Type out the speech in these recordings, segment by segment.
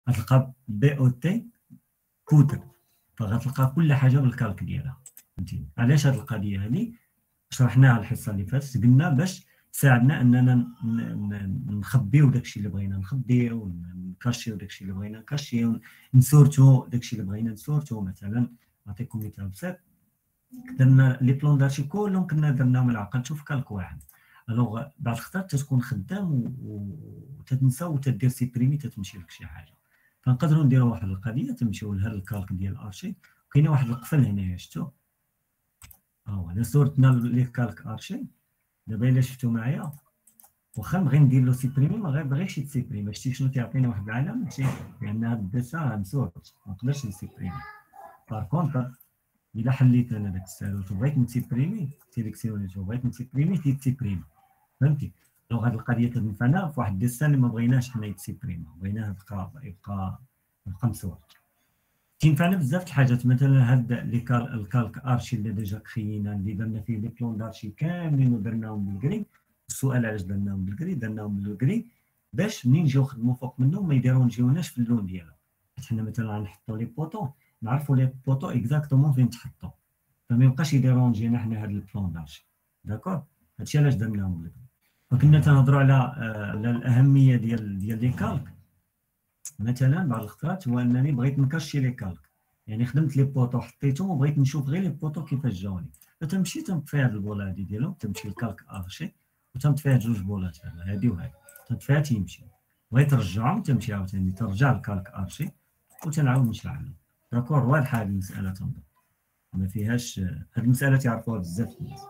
غتلقى بي او تي كوتر، فغتلقى كل حاجه بالكالك ديالها. فهمتيني علاش هاد القضيه هادي شرحناها الحصه اللي فاتت، قلنا باش تساعدنا اننا نخبيو داكشي اللي بغينا نخبيو، نكاشيو داكشي اللي بغينا نكاشيو، نسورتو داكشي اللي بغينا نسورتو. مثلا نعطيكم مثال بسيط، درنا لي بلون دارشي كلهم كنا درناهم العقل في كالك واحد. الوغ بعض الخطرات تكون خدام وتتنسى وتدير سيبريمي تتمشي لك شي حاجه، فنقدروا نديروا واحد القضيه تمشيو لهاد الكالك ديال ارشي. كاينه واحد القفل هنايا شفتوا، انا صورتنا لي كالك ارشي. دابا الا شفتوا معايا واخا نبغي ندير له سيبريمي ما غيبغيش يتسيبريمي. شتي شنو تيعطيني واحد العلامه لان هاد الدسا مسورت ما نقدرش نسيبريمي. بار كونتر الا حليت انا داك السالوت وبغيت نسيبريمي سيليكسيونيت وبغيت نسيبريمي تيتسيبريمي. فهمتي؟ دونك هاد القضيه تنفعنا في واحد الدسا اللي ما بغيناش حنا يتسيبريمي، بغيناه يبقى مسور. تنفعنا بزاف الحاجات. مثلا هاد الكالك ارشي اللي ديجا كريينا اللي درنا فيه لي بلون دارشي كاملين ودرناهم بالكري. السؤال علاش درناهم بالكري؟ درناهم بالكري باش منين نجيو نخدموا فوق منهم ما يديرونجيوناش في اللون ديالهم. حنا مثلا غنحطوا لي بوطو نعرفوا لي بوطو اكزاكتومون فين تحطوا، فما يبقاش يديرونجينا حنا هاد البلون دارشي. داكور؟ هادشي علاش درناهم بالكري. فكنا تنهضروا على الاهميه ديال لي كالك. مثلا بعض الخطرات هو انني بغيت نكاشي لي كالك، يعني خدمت لي بوطو حطيتهم وبغيت نشوف غير لي بوطو كيفاش جاوني، فتمشي تنطفي هاد البوله هادي ديالهم، تمشي الكالك ارشي وتنطفي هاد جوج بولات هادي وهادي تنطفيها تيمشي. بغيت ترجعهم تمشي عاوتاني ترجع الكالك ارشي وتنعاود نشعلهم. داكور؟ واضحه هاد المساله تنظن ما فيهاش. هاد المساله تعرفوها بزاف الناس.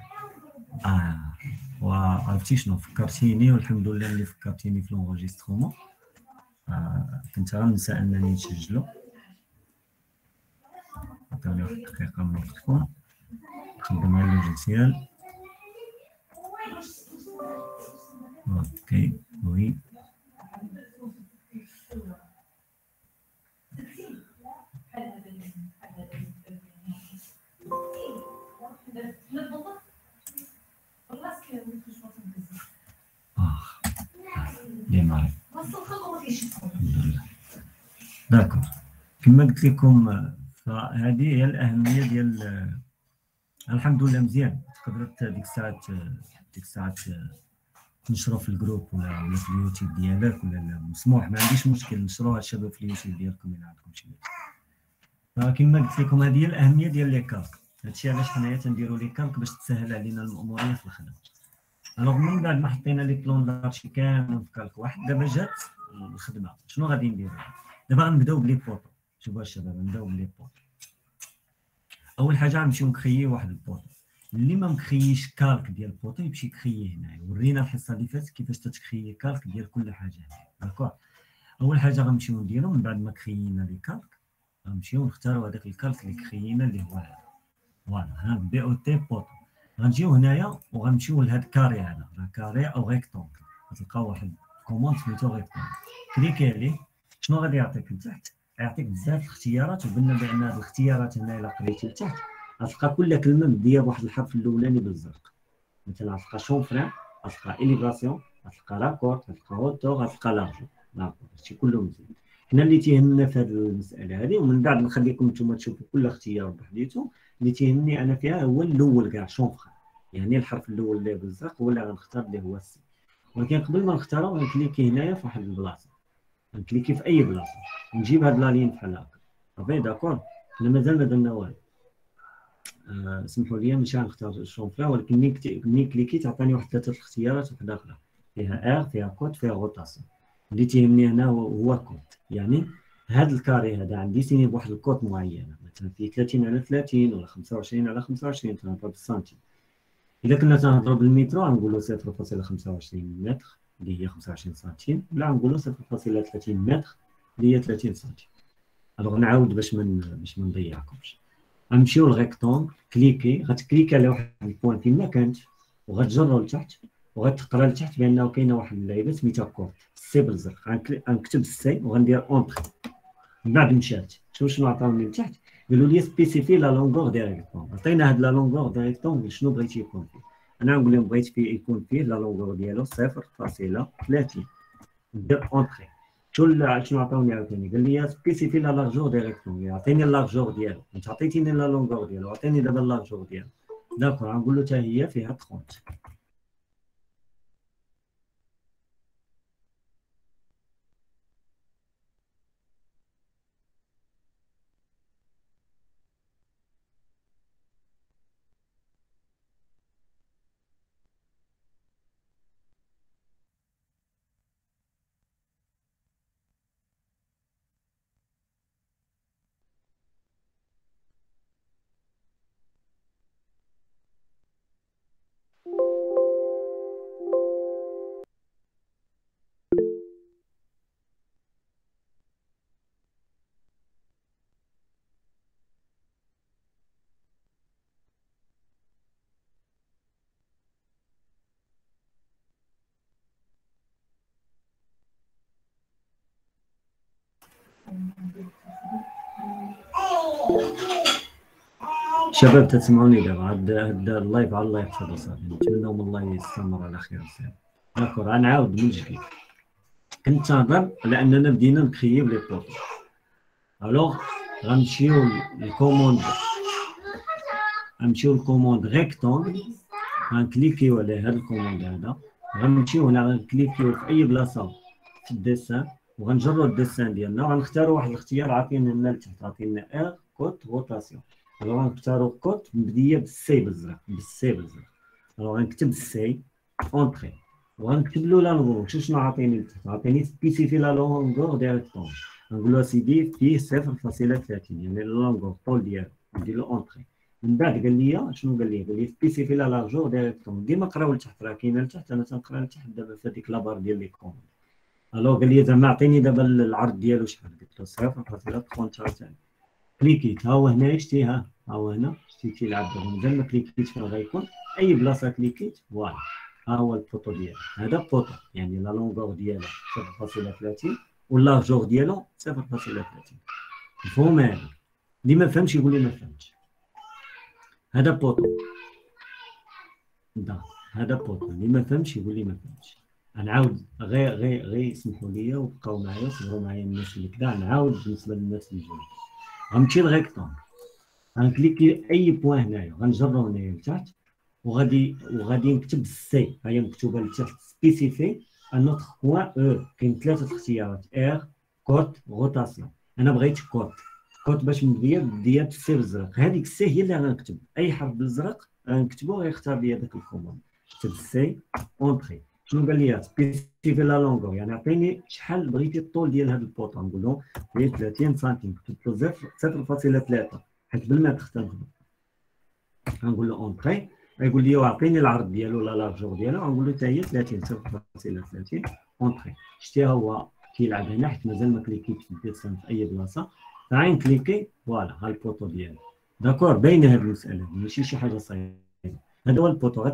وعرفتي شنو فكرتيني؟ والحمد لله اللي فكرتيني في لونجسترومون. كنت غنسى انني نسجلو. عطيوني واحد الدقيقه من وقتكم نخدم على اللوجيسيال. اوكي وي ديماري. الحمد لله. داكور. كما قلت لكم فهذه هي الاهميه ديال الحمد لله. مزيان تقدرت ديك الساعات تنشروا في الجروب ولا في اليوتيوب ديالك ولا مسموح، ما عنديش مشكل نشروها الشباب في اليوتيوب ديالكم الا عندكم شي. فكما قلت لكم هذه هي الاهميه ديال لي كالك. هادشي علاش حنايا تنديروا لي كالك باش تسهل علينا الاموريه في الخدمه. الوغ من بعد ما حطينا لي بلون دارشي كامل في كالك واحد، دابا جات الخدمه. شنو غادي نديرو؟ دابا غنبداو بلي بوطو. شوفوا الشباب نبداو بلي بوطو. اول حاجه غنمشيو نكرييو واحد البوطو. اللي ما مكرييش كالك ديال البوطو يمشي يكرييه هنايا. ورينا الحصه اللي فاتت كيفاش تتكريي كالك ديال كل حاجه هنايا. داكور؟ اول حاجه غنمشيو نديرو من بعد ما كريينا لي كالك غنمشيو نختاروا هذاك الكالك اللي كريينا اللي هو هذا. فوالا ها بي او تي بوطو. غنجيو هنايا وغنمشيو لهاد كاري هذا، كاري او ريكتونغل. غتلقاو واحد كوموند سميتو ريكتونغل، كليكي عليه. شنو غادي يعطيك لتحت؟ يعطيك بزاف الاختيارات، وقلنا بان هاد الاختيارات هنا الا قريتي لتحت غتلقى كل كلمه مبديه بواحد الحرف الاولاني بالزرق. مثلا غتلقى شونفرين، غتلقى اليفاسيون، غتلقى لاكور، غتلقى اوتو، غتلقى لارجو. لاكور هادشي كله مزيان. حنا اللي تيهمنا في هذه المساله هذه، ومن بعد نخليكم نتوما تشوفوا كل اختيار بحديتو. اللي تيهمني انا فيها هو الاول كاع شونفرين، يعني الحرف الاول اللي بالزرق هو اللي غنختار اللي هو السي. ولكن قبل ما نختارو غنكليكي هنايا في واحد البلاصه، غنكليكي في اي بلاصه نجيب هاد لا لين بحال هكا. صافي داكور؟ حنا مازال ما درنا والو. سمحوا لي ماشي غنختار الشونفرين، ولكن ملي كليكيت عطاني واحد ثلاثه الاختيارات وحده اخرى فيها ار، فيها كود، فيها روتاسيون. اللي تيهمني هنا هو كود، يعني هذا الكاري هذا عندي سيني بواحد الكود معين، مثلا فيه 30 على 30 ولا 25 على 25 تنضرب بالسنتيم. الا كنا تنهضروا بالمترو غنقولوا 0.25 متر اللي هي 25 سنتيم، ولا غنقولوا 0.30 متر اللي هي 30 سنتيم. الوغ نعاود باش ما نضيعكمش. غنمشيو للريكتونغ، كليكي، غتكليكي على واحد البوان فين ما كانت وغتجرو لتحت وغتقرا لتحت بانه كاينه واحد اللعيبه سميتها كود السي بالزرق. غنكتب السي وغندير اونطري. من بعد مشات شنو عطاوني لتحت؟ قالوا لي سبيسيفي لا لونغور ديال ريكتونغ. عطينا هاد لا لونغور ديال ريكتونغ شنو بغيتي يكون فيه. انا نقول لهم بغيت فيه يكون فيه لا لونغور ديالو 0.30. ندير اونطري. شنو عطاوني عاوتاني؟ قال لي سبيسيفي لا لارجور دي ريكتون، يعطيني اللارجور ديالو، انت عطيتيني لا لونغور ديالو، عطيني دابا اللارجور ديالو. داكور، غنقول له حتى هي فيها 30. شباب تسمعوني دابا؟ هاد اللايف على الله يحفظه صافي، نتمنى من الله يستمر على خير وسلام. داكور، غنعاود من جديد. كنت نهضر على اننا بدينا نكرييو لي بوطو. الوغ غنمشيو للكوموند، غنمشيو للكوموند ريكتونغل، غنكليكيو على هاد الكوموند هذا، غنمشيو هنا غنكليكيو في اي بلاصه في الديسان، وغنجرو الديسان ديالنا، وغنختاروا واحد الاختيار عاطينا لنا لتحت، عاطينا ار كوت روتاسيون. الوغ غنختاروا كوت مبديه بالسي بالزرق، بالسي بالزرق. الوغ غنكتب السي اونتري، وغنكتب له لا لونغور. شنو عاطيني لتحت؟ عاطيني سبيسيفي لا لونغور ديريكتوم. غنقول له سيدي فيه 0.30، يعني لا لونغور طول ديالو، ندير له اونتري. من بعد قال لي شنو قال لي؟ قال لي سبيسيفي لا لارجور ديريكتوم. ديما قراو لتحت، راه كاينه لتحت، انا تنقرا لتحت دابا في هذيك لابار ديال لي كوموند. الو قال لي زعما عطيني دابا العرض ديالو شحال؟ قلت له 0.30. كليكيت، ها هو هنا، شتي، ها هو هنا، شتي تيلعب دابا. مازال ما كليكيت فين غيكون، اي بلاصه كليكيت فوالا، ها هو البوطو ديالو. هذا بوطو يعني لا لونغور ديالو 0.30 واللارجور ديالو 0.30. مفهوم هذا؟ اللي ما فهمش يقول لي ما فهمتش. هذا بوطو، هذا بوطو، اللي ما فهمش يقول لي ما فهمتش. نعاود غير سمحوا لي وبقاو معايا، صبروا معايا الناس اللي كذا. نعاود بالنسبه للناس اللي جايين، غنمشي لغيكتون، غنكليكي اي بوان هنايا، غنجرو هنايا لتحت، وغادي نكتب السي، ها هي مكتوبه لتحت سبيسيفي ان اوتر بوان او. كاين ثلاثه اختيارات، ار كوت روتاسيون. انا بغيت كوت باش مبديه بالسي بالزرق. هذيك السي هي اللي غنكتب، اي حرف بالزرق غنكتبو غيختار لي هذاك الكوموند. كتب السي اونتري. شنو قال لي؟ سبيسيفي لا لونغور، يعني عطيني شحال بغيتي الطول ديال هذا البوطون. نقول له 30 سنتيم، كتبت له 0.3 حيت بالمتر تنهضر. غنقول له اونتري، غيقول لي واعطيني العرض ديالو لا لارجور ديالو، غنقول له حتى هي 30 0.30 اونتري. شتي هو كيلعب هنا حيت مازال ما كليكيتش في الديسان في اي بلاصه، غادي نكليكي فوالا ها البوطو ديالو. داكور، باينه هذه المساله ماشي شي حاجه صعيبه. هذا هو البوطو.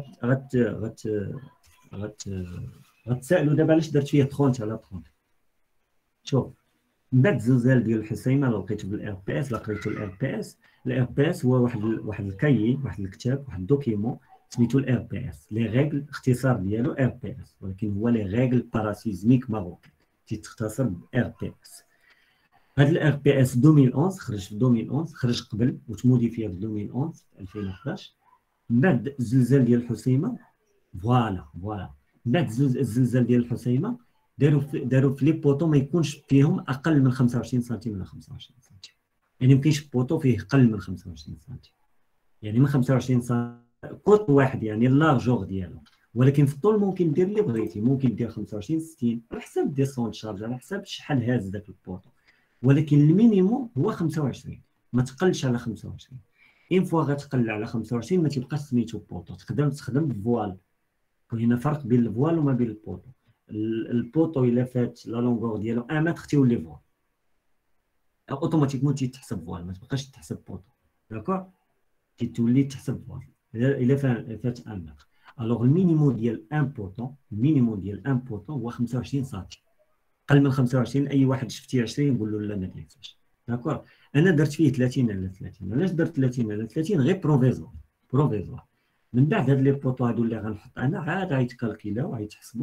غتسالوا دابا علاش درت فيه 30 على 30. شوف، من بعد الزلزال ديال الحسيمه لو لقيتو بالار بي اس، لقيتو الار بي اس. الار بي اس هو واحد الكاي، واحد الكتاب، واحد الدوكيمون سميتو الار بي اس. لي ريغل اختصار ديالو ار بي اس، ولكن هو لي ريغل باراسيزميك ماروكان، تيتختصر بار بي اس. هاد الار بي اس 2011 خرج في 2011، خرج قبل وتموديفيا في 2011 في 2011. من بعد الزلزال ديال الحسيمه، فوالا من بعد الزلزال ديال الحسيمه داروا في لي بوطو ما يكونش فيهم اقل من 25 سنتيم ولا 25 سنتيم. يعني ما كاينش بوطو فيه اقل من 25 سنتيم، يعني من 25 سنتيم كوط واحد يعني اللارجور ديالو. ولكن في الطول ممكن دير اللي بغيتي، ممكن دير 25 60 على حساب ديسون شارج، على حساب شحال هاز داك البوطو. ولكن المينيموم هو 25، ما تقلش على 25. اين فوا غتقل على 25 ما تيبقاش سميتو بوطو، تقدر تخدم بفوال. وهنا فرق بين الفوال وما بين البوطو. البوطو الا فات لا لونغور ديالو 1 متر تيولي فوال، اوتوماتيكمون تيتحسب فوال، ما تبقاش تحسب بوطو. داكور، تولي تحسب فوال الا فات 1 متر. الوغ المينيموم ديال ان بوطو، المينيموم ديال ان بوطو هو 25 سنتيم. اقل من 25 اي واحد شفتي 20 نقول له لا ما ديرتش. داكور، انا درت فيه 30 على 30. علاش درت 30 على 30؟ غير بروفيزوار. من بعد هاد لي بوطو هادو اللي غنحط انا عاد غيتكالكيلاو وغيتحسبوا،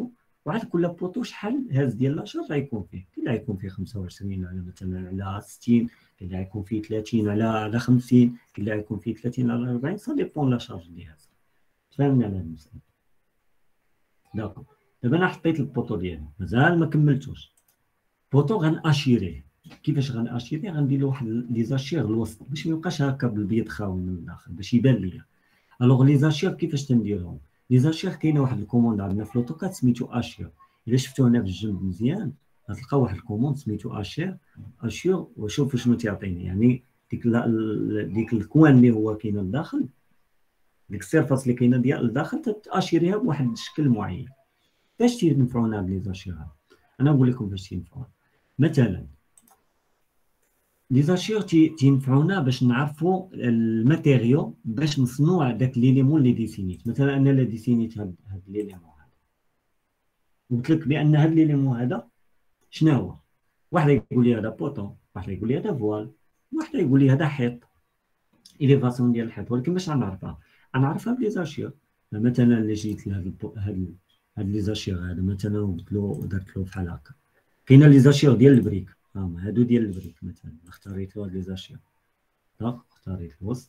وعاد كل بوطو شحال هاز ديال لاشارج غيكون فيه. كاين اللي غيكون فيه 25 على مثلا على 60، كاين اللي غيكون فيه 30 على 50، كاين اللي غيكون فيه 30 على 40، سا ديبون لاشارج اللي هاز. فهمنا على هاد المسألة. داكوغ. دابا انا حطيت البوطو ديالي مازال ما كملتوش. بوطو غناشيريه. كيفاش غناشيريه؟ غندير له واحد لي زاشير الوسط باش ما يبقاش هكا بالبيض خاوي من الداخل باش يبان ليا. الوغ لي زاشير كيفاش تنديرهم؟ لي زاشير كاينه واحد الكوموند عندنا في لوتوكاد سميتو اشير. الا شفتو هنا في الجنب مزيان غتلقاو واحد الكوموند سميتو اشير وشوفوا شنو تيعطيني. يعني ديك الكوان اللي هو كاين لداخل، ديك السيرفاس اللي كاينه ديال لداخل تاشيريها بواحد الشكل معين. فاش تينفعونا هاد لي زاشير؟ انا نقول لكم فاش تينفعونا. مثلا لي زاشير تينفعونا باش نعرفوا الماتيريو باش نصنعوا داك ليليمون اللي ديسينيت. مثلا انا اللي ديسينيت هاد ليليمون هذا، قلت لك بان هاد ليليمون هذا شنو هو؟ واحد يقول لي هذا بوطون، واحد يقول لي هذا فوال، واحد يقول لي هذا حيط، اليفاسيون ديال الحيط. ولكن باش غنعرفها؟ غنعرفها بلي زاشير. مثلا اللي جيت لهاد هاد لي زاشير هذا مثلا درت له بحال هكا. كاينه لي زاشير ديال البريك، هادو ديال البريك. مثلا اختاريت له هاد لي زاشير، اختاريت الوسط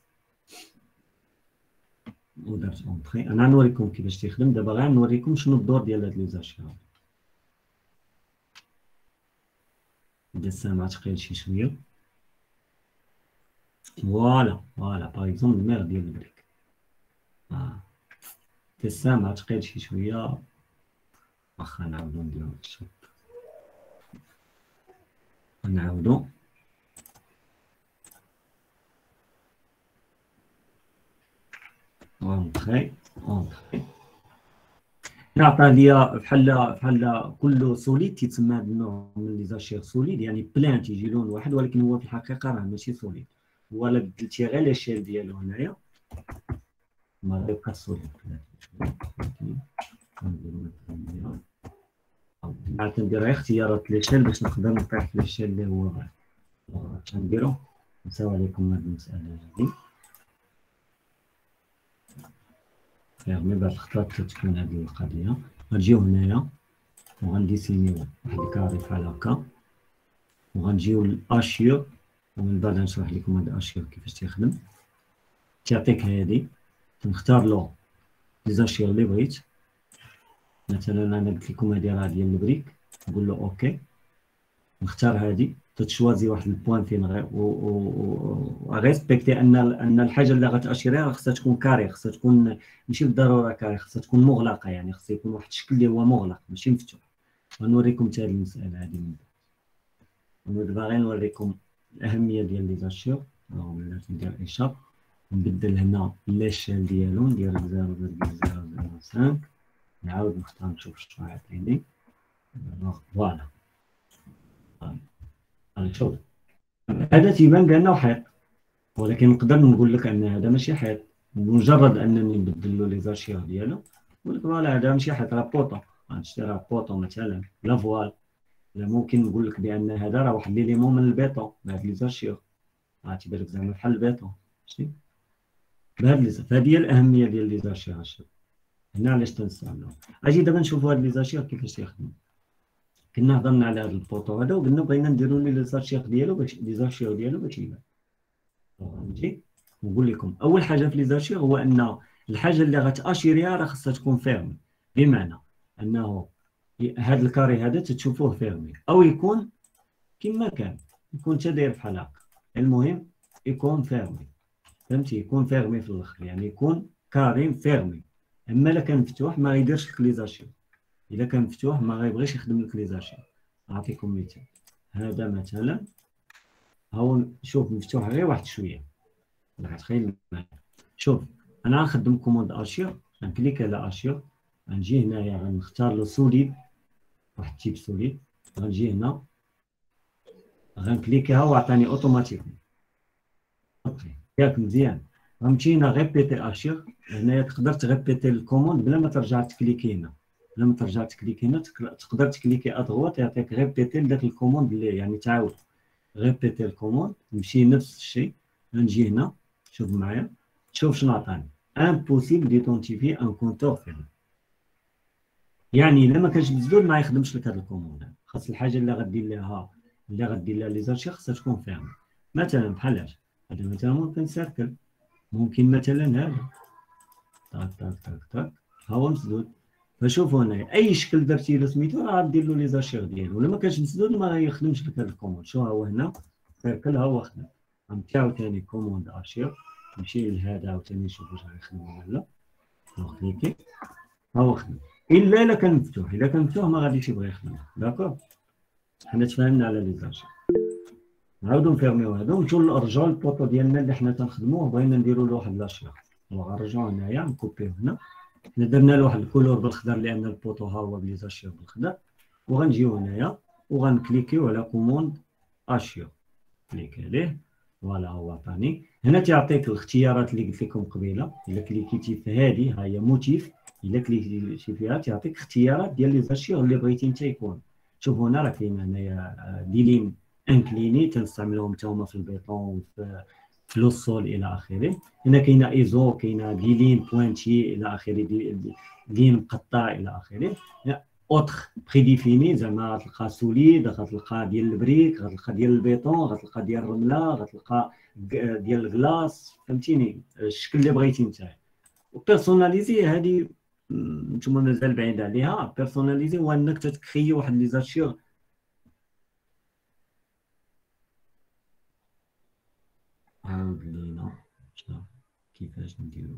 ودرت اونطري. انا غنوريكم كيفاش تيخدم دابا. غنوريكم شنو الدور ديال هاد لي زاشير. بدا السمع تقيل شي شويه. فوالا باغ اكزومبل الميغ ديال البريك. السمع تقيل شي شويه. واخا نعاودو نديرو الشوط. نعاودو اونطري. نعطى ليا بحال كل سوليد تيتسمى هذا النوع من لي زاشير سوليد، يعني بلان تيجي لون واحد، ولكن هو في الحقيقه راه ماشي سوليد. هو الا بدلتي غير ليشيل ديالو هنايا ما غيبقى سوليد. ندير غير اختيارات ليشيل باش نقدر نطيح في ليشيل اللي هو غير. اش نديرو؟ نساو عليكم هاد المساله هادي. يعني بعد الخطرات تتكون هذه القضيه. غنجيو هنايا وغنديسينيو واحد الكاري بحال هكا، وغنجيو للاشير، ومن بعد غنشرح لكم هاد الاشير كيفاش تيخدم. تيعطيك هادي، تنختار له لي زاشير اللي بغيت. مثلا انا قلت لكم هادي راه ديال البريك، نقول له اوكي، نختار هادي، تتشوازي واحد البوان فين غيسبكتي ان الحاجه اللي غتاشيريها خصها تكون كاري، خصها تكون ماشي بالضروره كاري، خصها تكون مغلقه، يعني خصها يكون واحد الشكل اللي هو مغلق ماشي مفتوح. غنوريكم حتى هاد المساله هادي من بعد. دابا غير نوريكم الاهميه ديال لي زاشير. ولات ندير ايشاب، نبدل هنا ليشيل ديالو، ندير 0.005، نعاود نختار نشوف شنو عطيني. فوالا شوف هذا تيبان بانه حيط، ولكن نقدر نقول لك ان هذا ماشي حيط بمجرد انني نبدل له لي زاشير ديالو. نقول لك فوالا هذا ماشي حيط، راه بوطون. غنشتي راه بوطون مثلا لا فوال. لا ممكن نقول لك بان هذا راه واحد ليليمون من البيطون بهاد لي زاشير، تيبان لك زعما بحال البيطون. شتي بهاد لي زاشير. هذه هي الاهميه ديال لي زاشير. هنا علاش تنستعملوهم. اجي دابا نشوفوا هاد لي زاشير كيفاش تيخدموا. كنا هضرنا على هذا البوطو هذا وقلنا بغينا نديروا لي زاشير ديالو باش يبان. نجي نقول لكم اول حاجه في لي زاشير هو ان الحاجه اللي غتاشيريها راه خصها تكون فيرمي، بمعنى انه هذا الكاري هذا تتشوفوه فيرمي او يكون كما كان، يكون حتى داير بحال هكا. المهم يكون فيرمي، فهمتي؟ يكون فيرمي في الاخر، يعني يكون كاري فيرمي. اما الا كان مفتوح ما غيديرش لك لي زاشير. الا كان مفتوح ما غيبغيش يخدم لك لي زاشير. نعطيكم مثال. هذا مثلا هو شوف مفتوح غير واحد شويه. غتخيل معايا. شوف انا غنخدم كوموند اشير، غنكليك على اشير، غنجي هنايا غنختار له سوليد، واحد تيب سوليد، غنجي هنا غنكليكيها وعطاني اوتوماتيكمون. ياك مزيان. غنمشي هنا غيبيتي اشير، هنايا تقدر تغيبيتي الكوموند بلا ما ترجع تكليكي هنا. تقدر تكليكي ادغوات يعطيك غيبيتي لذاك الكوموند اللي يعني تعاود غيبيتي الكوموند. نمشي نفس الشيء، غنجي هنا شوف معايا، شوف شنو عطاني. impossible d'identifier un compteur fermé. يعني الا ما كانش مسدود ما يخدمش لك هذا الكوموند. خاص الحاجه اللي غدير لها لي زارشي خاصها تكون فاهمه. مثلا بحال هذا مثلا ممكن سيركل، ممكن مثلا هذا تاك تاك تاك تاك ها هو مسدود. فشوفوا هنا اي شكل درتي له سميتو راه غدير له لي زارشيغ ديالو، ولا ما كانش مسدود ما يخدمش لك هذا الكوموند. شو ها هو هنا سيركل ها هو خدم. غنمشيو ثاني كوموند ارشيف، نمشي لهذا عاوتاني نشوف واش غيخدم ولا لا. كليكي ها هو خدم. الا كان مفتوح، الا كان مفتوح ما غاديش يبغي يخدم. داكوغ حنا تفاهمنا على لي زارشيف. نعاودو نفيرميو هذا ونمشيو نرجعو للبوطو ديالنا اللي حنا تنخدموه، بغينا نديرو له واحد لاشيغ. غنرجعو هنايا نكوبيو هنا، حنا درنا له واحد الكولور بالخضر لان البوطو ها هو بلي زاشيغ بالخضر. وغنجيو هنايا وغنكليكيو على كوموند اشيو، كليك عليه فوالا هو عطاني هنا. تيعطيك الاختيارات اللي قلت لكم قبيله. الا كليكيتي في هذه ها هي موتيف، الا كليكيتي فيها تيعطيك اختيارات ديال لي زاشيغ اللي بغيتي انت يكون. شوفوا هنا راه كاين هنايا ديلين انكليني تنستعملوهم حتى هما في البيطون في لو سول الى اخره. هنا كاينه ايزو، كاينه ديلين بوينتي الى اخره، دين مقطع الى اخره. اوتر بريديفيني زعما غتلقى سوليد، غتلقى ديال البريك، غتلقى ديال البيطون، غتلقى ديال الرمله، غتلقى ديال الكلاص. فهمتيني الشكل اللي بغيتي انت. وبيرسوناليزي هذه نتوما مازال بعيد عليها. بيرسوناليزي هو انك تتكري واحد لي زارشيغ. عاود لينا كيفاش نديرو.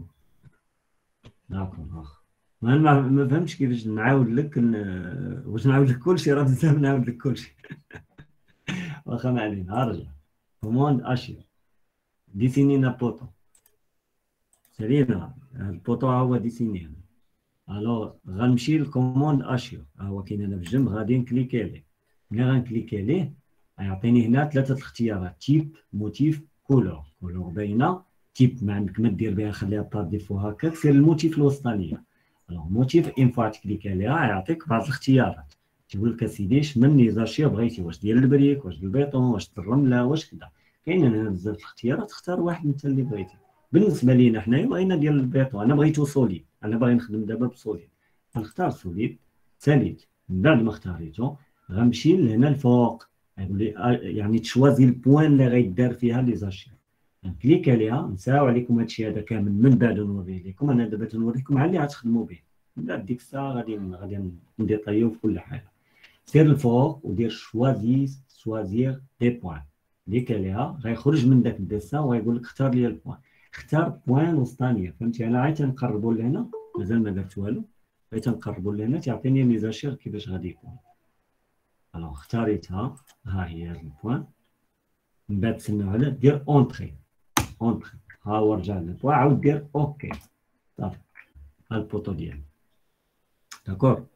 داكور ما فهمتش كيفاش نعاود لك واش نعاود لك كلشي، راه بزاف نعاود لك كلشي. واخا ما علينا رجع كوموند اشير ديسينينا بوطو سالينا البوطو ها هو ديسيني. الوغ غنمشي لكوموند اشير ها هو كاين هنا في الجنب، غادي نكليكي عليه. ملي غنكليكي عليه غيعطيني هنا ثلاثه الاختيارات: تيب، موتيف، كولور. كولور باينه، تيب ما عندك ما دير بها خليها بار ديفو هكاك، سير الموتيف الوسطانيه. الوغ موتيف اون فوا تكليكي عليها يعطيك بعض الاختيارات. تيقول لك اسيدي شمن لي زاشيغ بغيتي، واش ديال البريك، واش ديال البيطون، واش ديال الرمله، واش كذا. كاين هنا بزاف الاختيارات، اختار واحد انت اللي بغيتي. بالنسبه لينا حنايا بغينا ديال البيطون، انا بغيتو سوليد، انا باغي نخدم دابا بسوليد. غنختار سوليد. ساليت من بعد ما اختاريتو غنمشي لهنا الفوق، يقول لي يعني تشوازي البوان اللي غيدار فيها لي زاشيغ. نكليك عليها. نساو عليكم هادشي هذا كامل من بعد نوريه لكم. انا دابا تنوريكم على اللي غتخدموا به. من بعد ديك الساعه غادي نديطايو في كل حاجه. سير الفوق ودير شوازير دي بوان. كليك عليها غيخرج من داك الديسان وغيقول لك اختار لي البوان. اختار بوان وسطانيه. فهمتي انا عاد تنقربوا لهنا مازال ما درت والو، غير تنقربوا لهنا تعطيني ميزاشير كيفاش غادي يكون. الوغ اختاريتها ها هي هاد البوان. من بعد تسناو على دير اونطري. اونطري ها هو رجع للبوان، عاود دير اوكي صافي. ها البوطو ديالي داكور.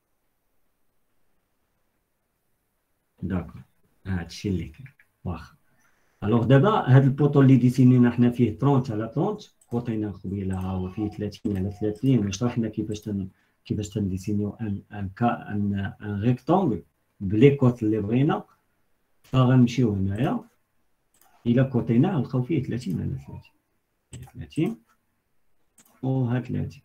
داكور هادشي اللي كاين واخا. الوغ دابا هاد البوطو اللي ديسينينا حنا فيه 30 على 30، كوطينا قبيله ها هو فيه 30 على 30، وشرحنا كيفاش تنديسينيو ان ريكتونغل بلي كوت اللي بغينا. فغنمشيو هنايا الى كوطينا غنلقاو فيه 30 على 30 وها 30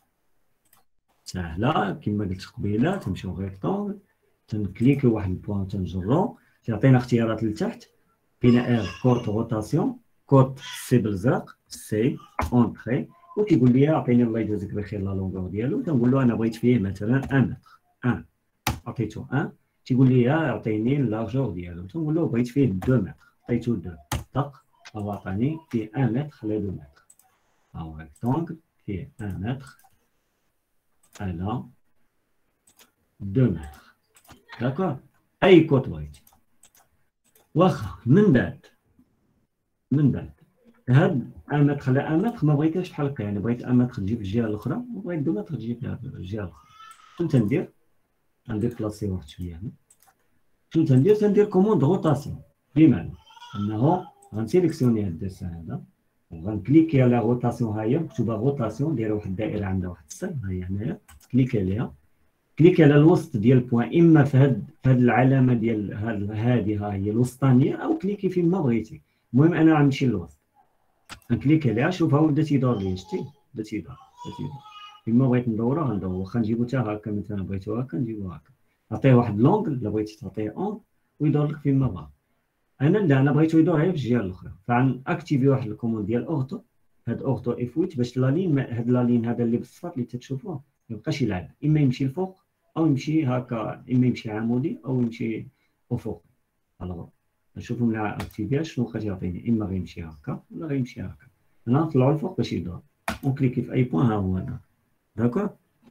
ساهله كما قلت قبيله. تمشيو ريكتونغل تنكليكيو واحد البوان تنجرو، تعطينا اختيارات لتحت. كاينه ار كورت روتاسيون، كورت سي بالزرق، سي اونتري. وكيقول لي عطيني الله يجازيك بخير لا لونغور ديالو. تنقول له انا بغيت فيه مثلا 1 متر 1. عطيتو 1 تيقول لي عطيني لارجور ديالو. تنقول له بغيت فيه 2 متر. عطيتو 2 طق هو عطاني فيه 1 متر على 2 متر. ها هو ريكتونغل فيه 1 متر على 2 متر. داكور اي كوت بغيتي. واخا من بعد هاد 1 متر على 1 متر ما بغيتهاش بحال هكا، يعني بغيت 1 متر تجي في الجهه الاخرى وبغيت 2 متر تجي في الجهه الاخرى. شنو تندير؟ غندير بلاصي واحد شويه هنا. شنو تندير كوموند روتاسيون، بمعنى انه غنسيليكسيوني هاد الدرس هذا وغنكليكي على روتاسيون. ها هي مكتوبه روتاسيون، دايره واحد الدائره عندها واحد السن. ها هي هنايا كليكي عليها، كليكي على الوسط ديال البوان، اما في هاد العلامه ديال هذه ها هي الوسطانيه، او كليكي فين ما بغيتي. المهم انا غنمشي للوسط نكليك عليها. شوف ها بدا تيدور لي، شتي بدا تيدور. كيما بغيت ندورو غندورو، واخا نجيبو حتى هكا مثلا بغيتو هكا نجيبو هكا، عطيه واحد لونغل الا بغيتي تعطيه اون ويدور لك فيما بغا. انا لا، انا بغيتو يدور غير في الجهه الاخرى، فعن اكتيفي واحد الكوموند ديال اوتو، هاد اوتو اف 8 باش لا لين هاد لا لين هذا اللي بالصفر اللي تتشوفوه ما يبقاش يلعب، اما يمشي الفوق او يمشي هكا، اما يمشي عمودي او يمشي افقي. الوغ نشوفو مع اكتيفير شنو غيعطيني، اما غيمشي هكا ولا غيمشي هكا. انا نطلعو الفوق باش يدور، ونكليكي في اي بوان، ها هو هذا. داكور،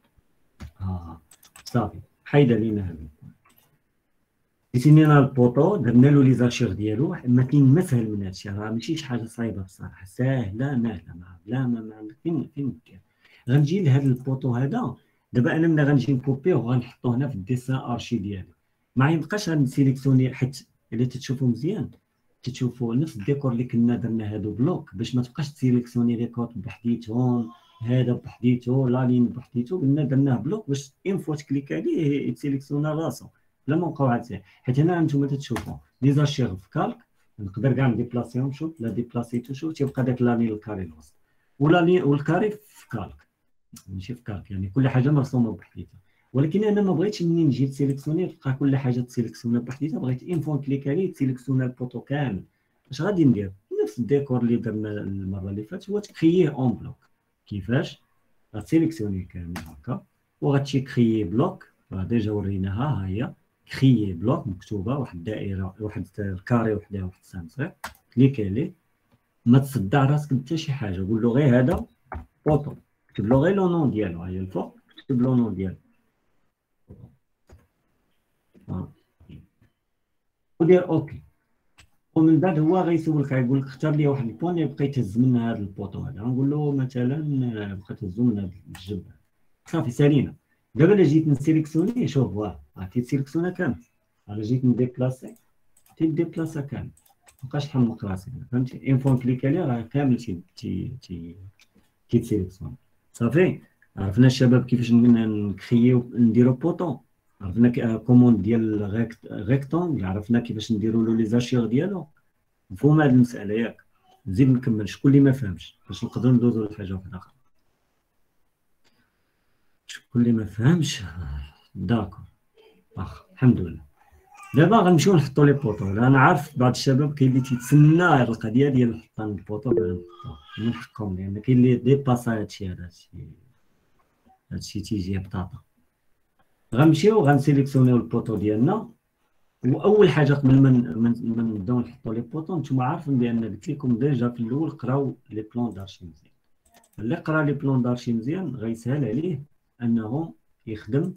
صافي حيد لينا هذا. ديسينينا البوطو، درنا له لي زاشيغ ديالو، ما كاين ما سهل من هادشي، راه ماشي شي حاجه صعيبه بصراحه، ساهله ماهله، لا ما فين دير. غنجي لهاد البوطو هذا، دابا انا ملي غنجي نكوبيه وغنحطو هنا في الديسان ارشي ديالي، ما يبقاش غنسيليكسيوني، حيت الا تتشوفوا مزيان تتشوفوا نفس الديكور اللي كنا درنا هادو بلوك، باش ما تبقاش تسيليكسيوني ديكور بحديتهم، هذا بحديتو لا لين بحديتو، قلنا درناه بلوك باش اون فوا تكليك عليه يتسيليكسيونا راسو، لا ما نبقاو عاد. حيت هنا انتم تتشوفوا لي زاشيغ في كالك، نقدر كاع نديبلاسيهم، شوف لا ديبلاسيتو شوف تيبقى داك لاني الكاري الوسط، ولا لي والكاري في كالك، ماشي في كالك، يعني كل حاجه مرسومه بحديتها. ولكن انا ما بغيتش مني نجي تسيليكسيوني تبقى كل حاجه تسيليكسيونا بحديتها، بغيت اون فون كليك عليه تسيليكسيونا البوطو كامل. اش غادي ندير؟ نفس الديكور اللي درنا المره اللي فاتت، هو تكرييه اون بلوك. كيفاش؟ غتسيليكسيوني كامل هكا، وغتمشي كريي بلوك، راه ديجا وريناها، ها هي كريي بلوك مكتوبه، واحد الدائره، واحد الكاري وحده، واحد السهم صغير، كليك عليه، ما تصدع راسك حتى شي حاجه، قول له غير هذا بوطو، كتب له غير لو نون ديالو، ها هي الفوق كتب له نون ديالو، ودير اوكي. ومن بعد هو غيسولك، غيقول لك اختار لي واحد البوان اللي بقى يتهز من هذا البوطو هذا، غنقول له مثلا بقى تهزو من هذا الجبل، صافي سالينا. دابا الا جيت نسيليكسيوني، شوف فوالا تيسيليكسيونا كامل، انا جيت نديبلاسي تيديبلاسا كامل، مابقاش حمق راسي، فهمتي؟ اون فون كليك عليه راه كامل تيتسيليكسيون. صافي عرفنا الشباب كيفاش نكرييو نديرو بوطون، عرفنا كوموند ديال ريكتونغل، عرفنا كيفاش نديرو له لي زاشيغ ديالو. مفهوم هاد المساله ياك؟ نزيد نكمل شكون اللي ما فهمش باش نقدروا ندوزو لحاجه واحده اخرى. شكون اللي ما فهمش؟ داكور، الحمد لله. دابا غنمشيو نحطو لي بوطو. انا عارف بعض الشباب كاين اللي تيتسنى هاد القضيه ديال نحط البوطو باش نحطو من حقهم، لان كاين اللي ديباسا هادشي، هادشي تيجي بطاطا. غنمشيو غنسيليكسيونيو البوطو ديالنا، واول حاجه قبل ما نبداو نحطو لي بوطو، نتوما عارفين بان قلت لكم ديجا في الاول قراو لي بلون دارشي مزيان. اللي قرا لي بلون دارشي مزيان غيسهل عليه انه يخدم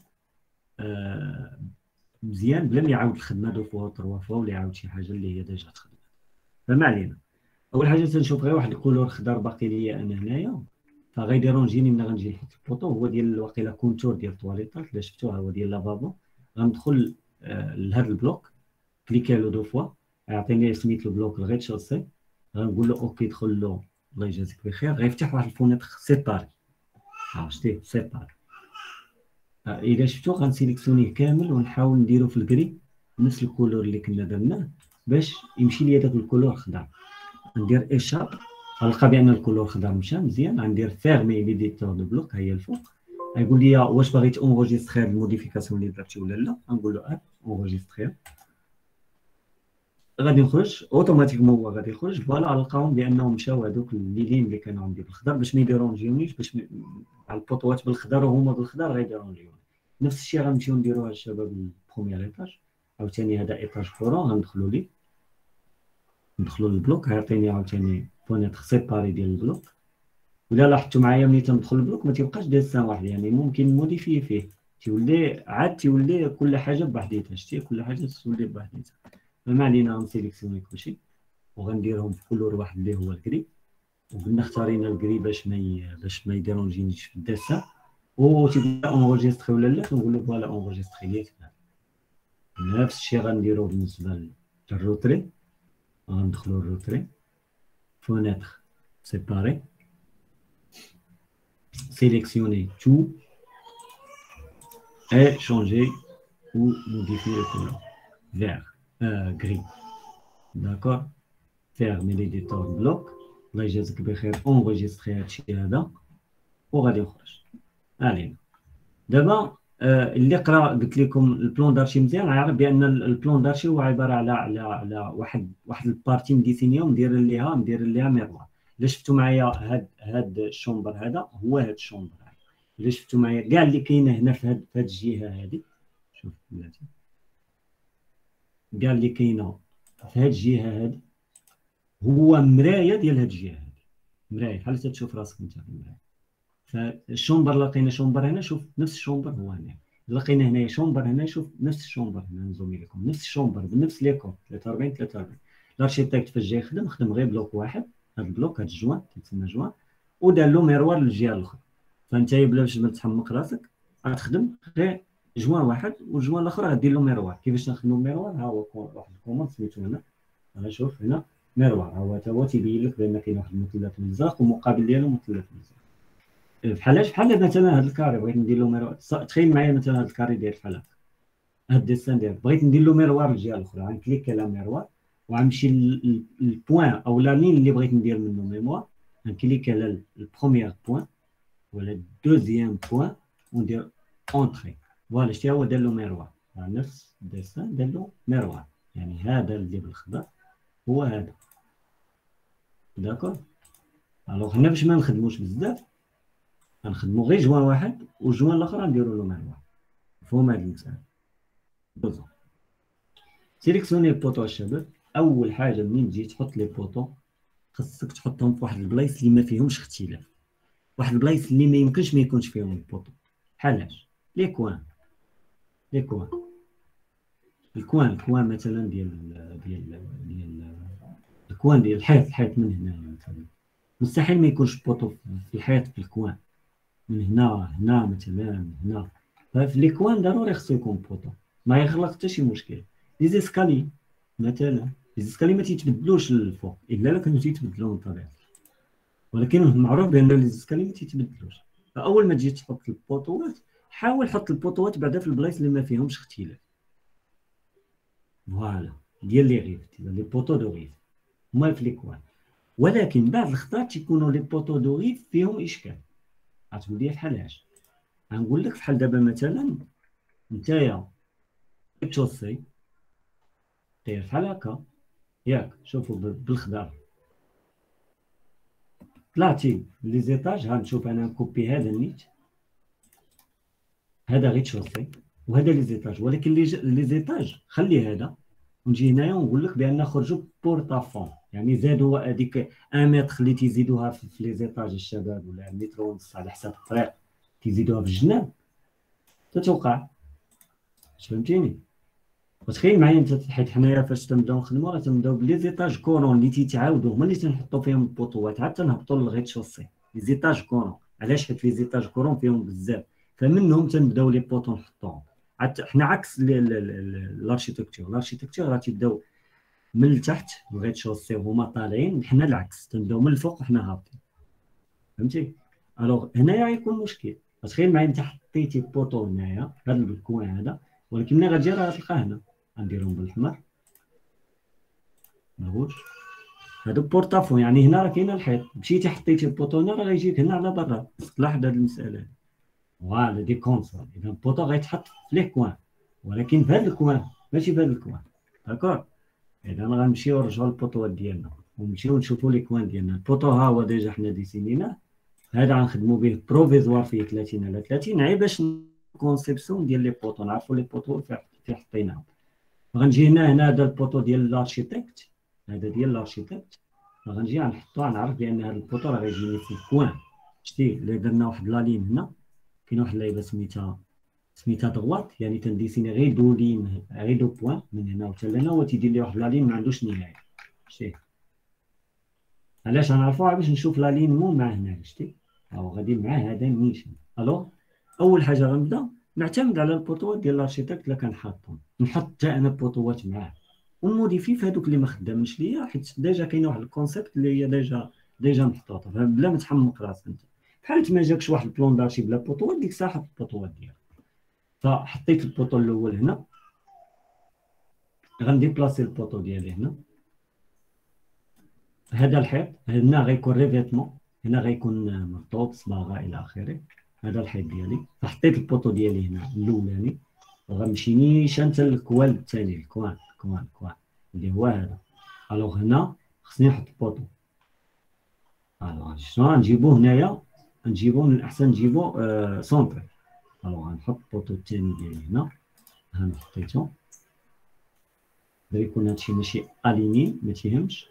مزيان بلا ما يعاود الخدمه دو فوا تروا فوا، ولا يعاود شي حاجه اللي هي ديجا تخدم. فما علينا. اول حاجه تنشوف غير واحد الكولور خضر باقي ليا انا هنايا، فغيديرونجيني ملي غنجي نحط البوطو، هو ديال واقيلا كونتور ديال الطواليطات، الا شفتوه هو ديال لافابو. غندخل لهذا البلوك، كليكي له دو فوا، يعطيني سميت البلوك الغيت شوسي، غنقول له اوكي، دخل له الله يجازيك بخير، غيفتح واحد الفونيتر سيباري، شتيه سيباري. اذا شفتو غنسيليكسيونيه كامل ونحاول نديرو في الكري نفس الكولور اللي كنا درناه باش يمشي ليا داك الكولور خضر. ندير ايشاب، غنلقى بان الكولور خضر مشى مزيان، غندير فيرمي ليديتور دو بلوك، ها هي الفوق. غيقول لي واش باغي تونغوجيستري الموديفيكاسيون اللي درتي ولا لا، غنقول له اونغوجيستري. غادي نخرج اوتوماتيكمون، هو غادي يخرج، فوالا غنلقاهم بانهم مشاو هذوك الليلين اللي كانوا عندي بالخضر باش ما يديرونجيونيش، باش على البوطوات بالخضر وهما بالخضر غيديرونجيوني. نفس الشيء غنمشيو نديروها الشباب البروميير ايطاج، عاوتاني هذا ايطاج فورون، غندخلوا ليه، ندخلوا للبلوك، غيعطيني عاوتاني فونيتر سيباري ديال البلوك. ولا لاحظتوا معايا ملي تندخل البلوك ما تيبقاش ديسان واحد، يعني ممكن موديفي فيه، تيولي كل حاجه بوحديتها، شتي كل حاجه تولي بوحديتها. فما علينا، غنسيليكسيوني كلشي وغنديرهم في كولور واحد اللي هو الكري، وقلنا اختارينا الكري باش ما يديرونجينيش في الديسان. وتبدا اونغوجيستري ولا لا، كنقول له فوالا اونغوجيستري ليك. نفس الشيء غنديرو بالنسبه للروتري، غندخلو الروتري، فونيتر سيباري، sélectionner tout et changer ou modifier le couleur vert, gris. D'accord? Fermer l'éditeur bloc. الله يجازيك بخير، enregistrer هادشي هذا وغادي نخرج. علينا دابا اللي قرا قلت لكم البلون دارشي مزيان عارف بان البلون دارشي هو عباره على واحد البارتي مدير ليها ميرواغ. الا شفتوا معايا هاد الشومبر هذا هو هاد الشومبر هذا. الا شفتوا معايا كاع اللي كاينه هنا في هاد الجهه هذه، شوف بلاتي كاع اللي كاينه في هاد الجهه هذه هو مرايه ديال هاد الجهه هذه، مرايه بحال تشوف راسك انت في المرايه. فالشومبر لقينا شومبر هنا، شوف نفس الشومبر هو هنا. لقينا هنا شومبر هنا، شوف نفس الشومبر هنا. نزومي لكم نفس الشومبر بنفس ليكور 43 43. الارشيتكت فاش جا يخدم خدم غير بلوك واحد، هذا البلوك هذا الجوان تسمى جوان، ودار له ميروار للجهه الاخرى. فانت باش ما تحمق راسك غتخدم غير جوان واحد، والجوان الاخر غدير له ميروار. كيفاش نخدموا الميروار؟ ها هو واحد الكوموند سميتو هنا، انا شوف هنا ميروار، ها هو تيبين لك بان كاين واحد المثلث مزرق ومقابل ديالو مثلث مزرق. بحال مثلا هذا الكاري بغيت ندير له ميروار. تخيل معايا مثلا هذا الكاري داير بحال هكا، هاد الديسان ديالو بغيت ندير له ميروار للجهه الاخرى، غنكليك على ميروار وغنمشي للبوان او لا لين اللي بغيت ندير منه ميموار، غنكليك على البروميير بوان ولا الدوزيام بوان وندير اونتري. فوالا شتي هو دار له ميروار، نفس الديسان دار له ميروار. يعني هذا اللي بالخضر هو هذا، داكور. الوغ هنا باش ما نخدموش بزاف غنخدمو غير جوان واحد، والجوان الاخر غنديرو له ميروار. مفهوم هاد المسألة؟ دوزو سيليكسيوني البوطو الشباب. اول حاجه منين تجي تحط لي بوطو خصك تحطهم في واحد البلايص اللي ما فيهمش اختلاف، واحد البلايص اللي ما يمكنش ما يكونش فيهم البوطو. بحالاش لي كوان الكوان مثلا ديال الكوان ديال الحيط من هنا مثلا مستحيل ما يكونش بوطو في الحيط في الكوان من هنا مثلا هنا. ففي لي كوان ضروري خصو يكون بوطو، ما يخلق حتى شي مشكل. لي زيسكالي مثلا، لي زيسكالي ما تيتبدلوش للفوق الا كانوا تيتبدلوا من طبيعه، ولكن معروف بان لي زيسكالي ما تيتبدلوش. فاول ما تجي تحط البوطوات حاول حط البوطوات بعدا في البلايص اللي ما فيهمش اختلاف. فوالا ديال لي غيف لي بوطو دو غيف هما في لي كوان. ولكن بعض الخطات تيكونوا لي بوطو دو غيف فيهم اشكال. غتقول لي بحالاش؟ غنقول لك بحال دابا مثلا نتايا تشوسي داير بحال هكا ياك، شوفوا بالخضر طلعتي لي زيتاج. غنشوف انا نكوبي هذا النيت، هذا غير تشوسي وهذا لي زيتاج، ولكن لي زيتاج خلي هذا ونجي هنايا ونقول لك بان خرجوا بورطافون، يعني زادوا هذيك 1 متر اللي تيزيدوها في لي زيتاج الشباب، ولا متر ونص على حساب الطريق تيزيدوها في الجناب تتوقع. فهمتيني؟ وتخيل معايا انت حيت حنايا فاش تنبداو نخدموا راه تنبداو بلي زيتاج كورون اللي تيتعاودوا هما اللي تنحطوا فيهم البوطوات عاد تنهبطوا للغيت شوسي. لي زيتاج كورون علاش؟ حيت لي زيتاج كورون فيهم بزاف، فمنهم تنبداو لي بوطو نحطوهم. عاد حنا عكس الارشيتكتور راه تيبداو من التحت الغيت شوسي وهما طالعين، حنا العكس تنبداو من الفوق وحنا هابطين. فهمتي؟ الوغ هنايا غيكون مشكل. تخيل معايا انت حطيتي بوطو هنايا هذا الكوان هذا، ولكن ملي غتجي راه غتلقاه هنا. غنديرهم بالاحمر ماهوش هادو بورطافون، يعني هنا راه كاين الحيط، مشيتي حطيتي البوطو هنا راه غيجيك هنا على برا. تلاحظ هاد المساله. فوالا دي كونسول. اذا البوطو غيتحط في لي كوان، ولكن في هاد الكوان ماشي في هاد الكوان. داكور. اذا غنمشيو نرجعو للبوطوات ديالنا ونمشيو نشوفو لي كوان ديالنا. البوطو ها هو ديجا حنا ديسينيناه، هذا غنخدمو به بروفيزوار فيه 30 على 30 غير باش كونسيبسيون ديال لي بوطو نعرفو لي بوطو فين حطيناهم. غنجي هنا هذا البوطو ديال الارشيتكت، هذا ديال الارشيتكت غنجي غنحطو. غنعرف بان هذا البوطو راه غيجيني في الكوان. شتي الا درنا واحد لا لين هنا، كاين واحد اللعيبه سميتها دغوات، يعني تنديسيني غير دو لين غير دو بوان من هنا وحتى لهنا، هو تيدير لي واحد لا لين ما عندوش نهايه. شتي علاش غنعرفوها؟ باش نشوف لا لين مو مع هنا. شتي هاو غادي مع هذا نيشان. الو اول حاجه غنبدا نعتمد على البوطوات ديال الارشيتكت اللي كنحطهم، نحط حتى انا بوطوات معاه ونموديفي في هذوك اللي ما خدامش ليا، حيت ديجا كاين واحد الكونسيبت اللي هي ديجا محطوطه بلا ما تحمق راسك انت. بحال ما جاكش واحد البلون دارشي بلا بوطوات، ديك الساعه حط البوطوات ديالك. فحطيت البوطو الاول هنا، غنديبلاسي البوطو ديالي هنا. هذا الحيط هنا غيكون ريفيتمون، هنا غيكون مرطوب صباغه الى اخره. هذا الحيط ديالي، فحطيت البوطو ديالي هنا الاولاني، وغنمشي نيشان حتى الكوان الثاني، الكوان اللي هو هذا. الوغ هنا خصني نحط البوطو. الوغ شنو غنجيبو هنايا؟ نجيبو من الاحسن نجيبو سونطري. الوغ غنحط البوطو الثاني ديالي هنا، ها حطيتو، يكون هادشي ماشي اليني ما تيهمش،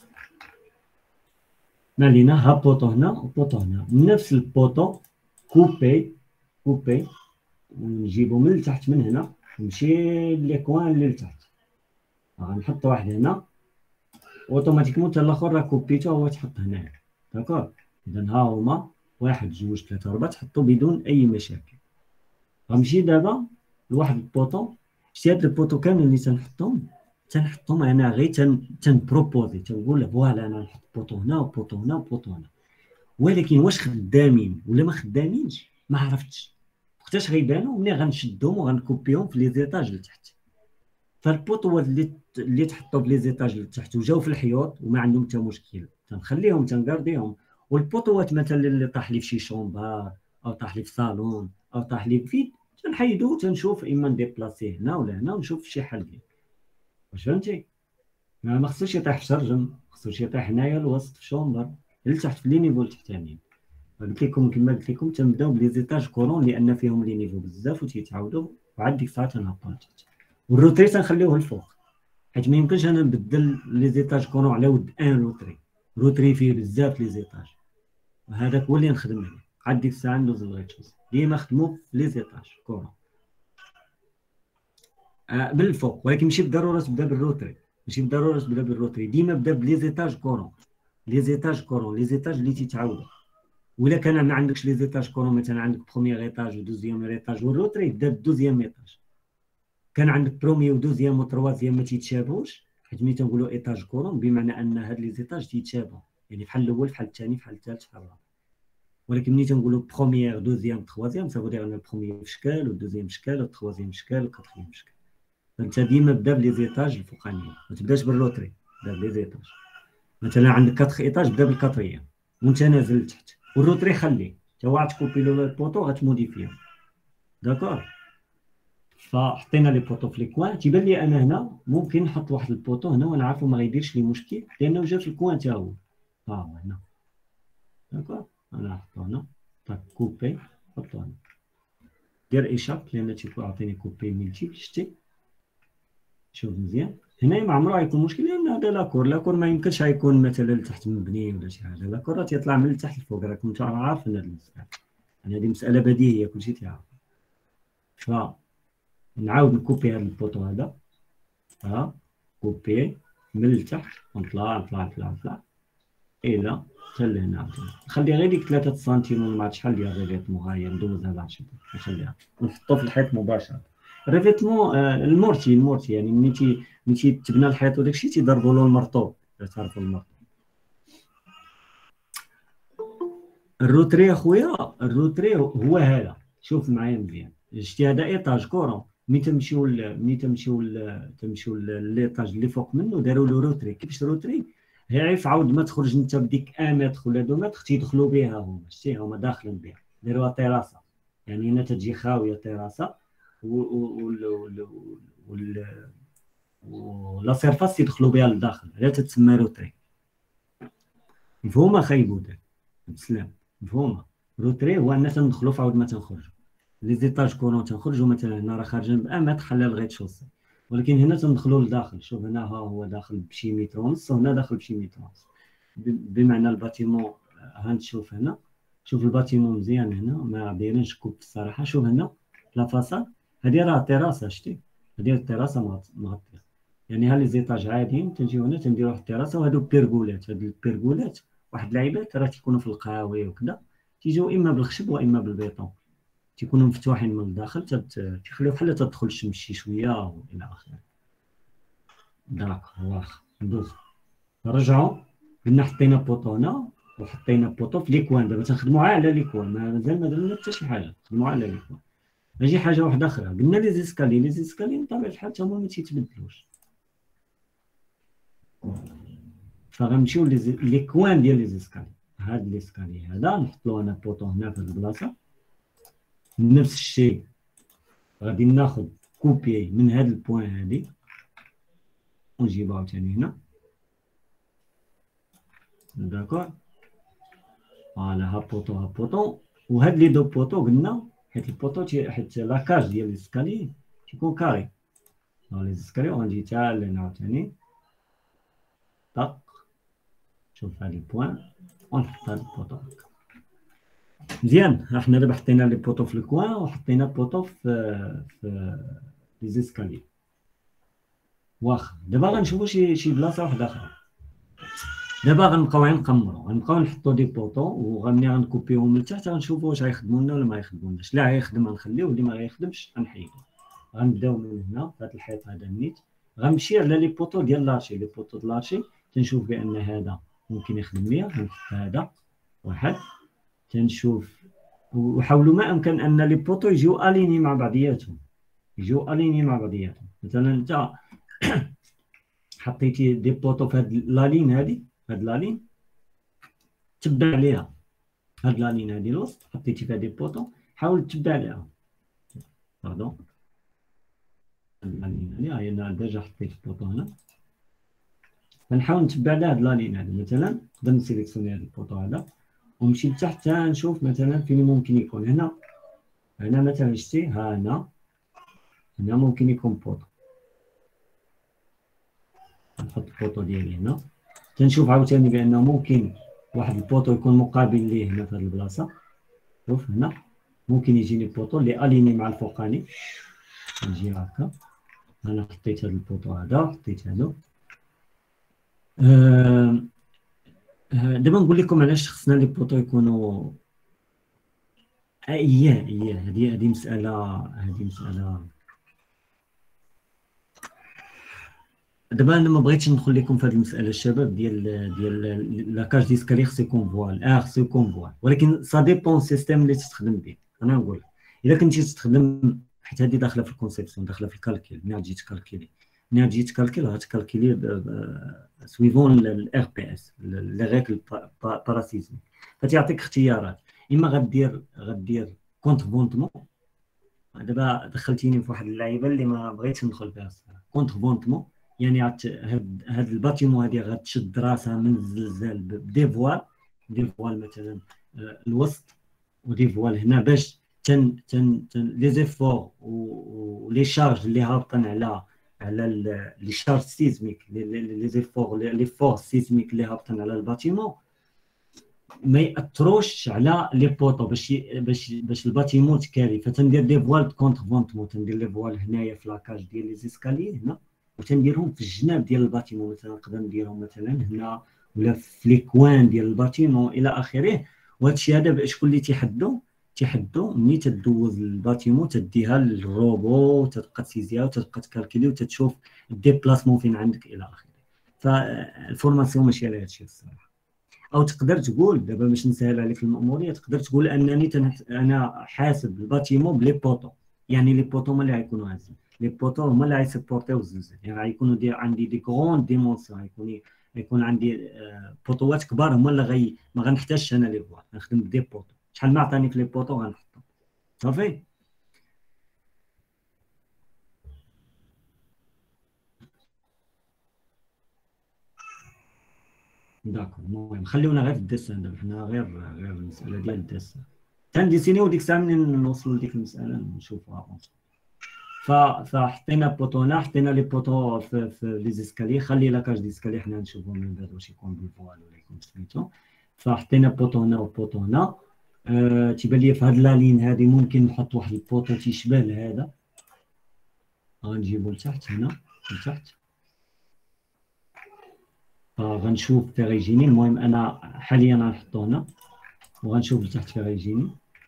ما علينا. ها بوطو هنا وبوطو هنا، نفس البوطو كوبي ونجيبو من التحت من هنا ونمشي ليكوان اللي لتحت. غنحط واحد هنا اوتوماتيكمون حتى الاخر راه كوبيتو هو تحط هنايا. داكور، اذا ها هما 1 2 3 4 تحطو بدون اي مشاكل. غنمشي دابا لواحد البوطو، شتي هاد البوطو كامل اللي تنحطهم انا غير تنبروبوزي، تنقول فوالا انا نحط بوطو هنا وبوطو هنا وبوطو هنا، ولكن واش خدامين ولا ما خدامينش ما عرفتش. وقتاش غيبانوا؟ ملي غنشدهم وغنكوبيهم في لي زيتاج لتحت. فالبوطوات اللي تحطوا في لي زيتاج لتحت وجاو في الحيوط وما عندهم حتى مشكل، تنخليهم تنكارديهم. والبوطوات مثلا اللي طاح لي في شي شومبار او طاح لي في صالون او طاح لي فيت، تنحيدو تنشوف اما نديبلاسيه هنا ولا هنا ونشوف شي حل ديالو. واش فهمتي؟ ما خصوش يطيح في شرجم، خصوش يطيح هنايا الوسط في شومبر لتحت في لي نيفو التحتانيين. قلت لكم كما قلت لكم تنبداو بلي زيتاج كورون لان فيهم لي نيفو بزاف وتيتعاودوا، وعاد ديك الساعه تنهبطوا لتحت. والروتري تنخليوه الفوق، حيت ما يمكنش انا نبدل لي زيتاج كورون على ود ان روتري فيه بزاف لي زيتاج، وهذاك هو اللي نخدم عليه. عاد ديك الساعه ندوز للغيتشوز، ديما خدموا لي زيتاج كورون بالفوق، ولكن ماشي بالضروره تبدا بالروتري، ديما بدا بلي زيتاج كورون، لي زيتاج اللي تيتعاودوا. ولا كان ما عندكش لي زيتاج كورون، مثلا عندك بروميير ايطاج ودوزيام ايطاج والروتري بدا بدوزيام ايطاج. كان عندك برومي ودوزيام وتروازيام ما تيتشابهوش، حيت ملي تنقولوا ايطاج كورون بمعنى ان هاد لي زيتاج تيتشابهوا، يعني بحال الاول بحال الثاني بحال الثالث بحال الرابع. ولكن ملي تنقولوا بروميير دوزيام تروازيام سافودير ان البروميير في شكل والدوزيام في شكل والتروازيام في شكل والكاتريام في شكل. فانت ديما بدا بلي زيتاج الفوقانيين، ما تبداش بالروتري، بدا بلي زيتاج. مثلا عندك 4 ايطاج بدا بالكاتريام وانت نازل لتحت، والروتري خليه تا واحد تكوبي له البوطو غتموديفيه. داكور، فحطينا لي بوطو في لي كوان. تيبان لي انا هنا ممكن نحط واحد البوطو هنا وانا عارفو ما غيديرش لي مشكل لانه جا في الكوان تا هو. ها هو هنا. داكور، انا نحطو هنا طاك كوبي، حطو هنا دير ايشاب لان تيكون عطيني كوبي ملتيبل. شتي شوف مزيان هنا ما عمره غيكون مشكل لان هذا لاكور ما يمكنش غيكون مثلا لتحت مبني ولا شي حاجه. لاكور راه تيطلع من التحت لفوق، راك انت عارف هاد المساله، يعني هذه مساله بديهيه كلشي تيعرف. فنعاود نكوبي هذا البوطو هذا، ها كوبي من التحت ونطلع الى حتى لهنا. نخلي غير ديك 3 سنتيم ولا ما عرفت شحال ديال الريفيتمون، ها هي ندوزها لها شي نخليها ونحطو في الحيط مباشره. الريفيتمون المورتي يعني ملي تبنى الحيط وداك الشيء تيضربوا له المرطوب، تعرفوا المرطوب. الروتري اخويا، الروتري هو هذا، شوف معايا مزيان. شتي هذا ايطاج كورون، ملي تمشيو لليطاج اللي فوق منه داروا له روتري. كيفاش روتري؟ عارف عاود ما تخرج انت بديك 1 متر ولا 2 متر تيدخلوا بها هما، شتي هما داخلين بها، داروها تيراسا، يعني هنا تجي خاويه تيراسا ولا سيرفاس يدخلوا بها للداخل، على تتسمى روتري. مفهومه خاي بودك؟ بسلام. مفهومه. روتري هو ان تندخلوا في عاود ما تنخرجوا لي زيتاج كورون، تنخرجوا مثلا هنا راه خارجين بأمات خلى لغايه شوصي، ولكن هنا تندخلوا لداخل. شوف هنا ها هو داخل بشي متر ونص وهنا داخل بشي متر ونص، بمعنى الباتيمون. ها نشوف هنا، شوف الباتيمون مزيان هنا ما دايرينش كوب الصراحه. شوف هنا لا فاصاد هذه راه تيراسا، شتي هذه التيراسا مغطيه، يعني ها لي زيتاج عاديين تنجيو هنا تنديروا واحد التيراسا. وهادو بيرغولات، هاد البيرغولات واحد اللعيبات راه تيكونوا في القهاوي وكذا، تيجيو اما بالخشب واما بالبيطون، تيكونوا مفتوحين من الداخل، تيخليو بحال تدخل الشمس شي شويه والى اخره. داك واخا ندوز نرجعوا. قلنا حطينا بوطو هنا وحطينا بوطو في ليكوان. دابا تنخدموا على ليكوان، مازال ما درنا حتى شي حاجه، نخدموا على ليكوان. اجي حاجه واحده اخرى، قلنا لي زيسكالي بطبيعه الحال هما ما تيتبدلوش، فغنمشيو ليكوان ديال لي زيسكالي. هاد ليسكالي هذا نحط له انا بوطو هنا في هاد البلاصه، نفس الشيء غادي ناخذ كوبي من هذا البوان هادي ونجيبو عاوتاني هنا. داكور فوالا ها بوطو ها بوطو. وهاد لي دو بوطو قلنا حيت البوطو حيت لاكاج ديال ليسكالي تيكون كاري. لي زكالي وغنجي تا لهنا عاوتاني طق شوف هاد البوان ونحط هاد البوطو هكا مزيان. حنا دابا حطينا لي بوطو في الكوان وحطينا بوطو في لي زيسكالي. واخا دابا غنشوفو شي بلاصه واحده اخرى. دابا غنبقاو غنبقاو نحطو دي بوطو وغنملي غنكوبيوهم لتحت غنشوفو واش غيخدمو لنا ولا ما غيخدمولناش. لا غيخدم غنخليوه، اللي ما غيخدمش غنحيدو. غنبداو من هنا في هذا الحيط هذا نيت غنمشي على لي بوطو ديال لاشي. لي بوطو ديال لاشي تنشوف بان هذا ممكن يخدم ليا غنحط هذا واحد. تنشوف وحاولوا ما امكن ان لي بوطو يجيو اليني مع بعضياتهم، مثلا انت حطيتي دي بوطو في هاد لالين هادي، هاد لالين تبع عليها، هاد لالين هادي الوسط حطيتي فيها دي بوطو حاول تبع عليها. باردون لالين هادي هاي انا ديجا حطيت بوطو هنا غنحاول نتبع على هاد لالين هادي. مثلا نقدر نسيليكسيوني هاد البوطو هذا ونمشي لتحت حتى نشوف مثلا فين ممكن يكون. هنا مثلا شتي ها هنا ممكن يكون بوطو. نحط البوطو ديالي هنا تنشوف عاوتاني بانه ممكن واحد البوطو يكون مقابل ليه هنا في هذه البلاصه. شوف هنا ممكن يجيني بوطو اللي اليني مع الفوقاني. نجي هكا انا حطيت هذا البوطو هذا حطيت هذا. دابا نقول لكم علاش خصنا لي بوطو يكونوا اييه هذه مساله. دابا انا ما بغيتش ندخل لكم في هذه المساله الشباب ديال لاكاج ديسكالي خصو يكون فوال خصو يكون فوال، ولكن سا ديبون السيستيم اللي تستخدم به. انا نقول الا كنتي تستخدم حيت هذه داخله في الكونسيبسيون داخله في الكالكيل. ملي تجي تكالكيلي غتكالكيلي سويفون الار بي اس لي ريغل باراسيزمي. فتيعطيك اختيارات، اما غدير كونتر فونتمون. دابا دخلتيني في واحد اللعيبه اللي ما بغيتش ندخل فيها الصراحه. كونتر فونتمون يعني هاد الباتيمون هادي غتشد راسها من الزلزال بدي فوال مثلا الوسط ودي فوال هنا باش تن لي زيفور ولي شارج اللي هابطين على لي شارج سيزميك لي زيفور لي فور سيزميك اللي هابطين على الباتيمون ما ياثروش على لي بوطو باش الباتيمون تكاري. فتندير دي فوال كونتر فونتمون، تندير لي فوال هنايا في لاكاج ديال لي زيسكالي هنا وتنديرهم في الجناب ديال الباتيمون. مثلا نقدر نديرهم مثلا هنا ولا في لي كوان ديال الباتيمون الى اخره. وهذا الشيء هذا شكون اللي تيحدو ملي تدوز الباتيمون تديها للروبو وتبقى تسيزيها وتبقى تكالكلي وتتشوف الديبلاسمون فين عندك الى اخره. فالفورماسيون ماشي على هذا الشيء الصراحه. او تقدر تقول دابا باش نسهل عليك المأموريه تقدر تقول انني انا حاسب الباتيمون بلي بوطو. يعني لي بوطو هما اللي غيكونوا هازين، لي بوطو هما اللي غيسبورتيو الزلزال. يعني غيكونوا عندي دي كغون ديمونسيون، غيكون عندي بوطوات كبار هما اللي ما غنحتاجش انا لي فوال، نخدم بدي بوطو. شحال ما عطاني في لي بوطو غنحطهم صافي. داكور المهم خليونا غير في الديسان دابا، حنا غير المساله ديال الديسان تنديسينيو ديك الساعه منين نوصلوا لديك المساله نشوفوها. فحطينا بوطو هنا، حطينا لي بوطو في لي زيسكالي. خلي لاكاج ديسكالي حنا نشوفو من بعد واش يكون بالفوال ولا يكون سميتو. فحطينا بوطو هنا وبوطو هنا. تيبان لي في هاد لالين هادي ممكن نحط واحد البوطو تيشبه لهذا. غنجيبو لتحت هنا لتحت فغنشوف فين غيجيني. المهم انا حاليا غنحطو هنا وغنشوف لتحت فين غيجيني.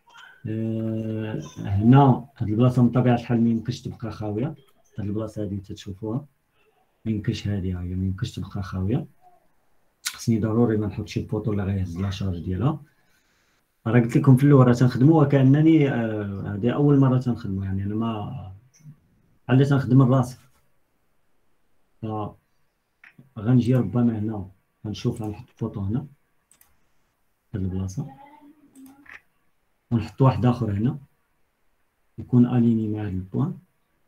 هنا هاد البلاصه من طبيعه الحال ميمكنش تبقى خاويه. هاد البلاصه هادي تتشوفوها ميمكنش، هادي هي ميمكنش تبقى خاويه. خصني ضروري ما نحط شي بوطو اللي غيهز لا شارج ديالها. راه قلت لكم في الاول راه تنخدمو وكانني هادي اول مره تنخدمو. يعني انا ما بحال تنخدم الراسي. غنجي ربما هنا غنشوف غنحط بوطو هنا في هاد البلاصه ونحط واحد اخر هنا يكون اليني مع هذا البوان.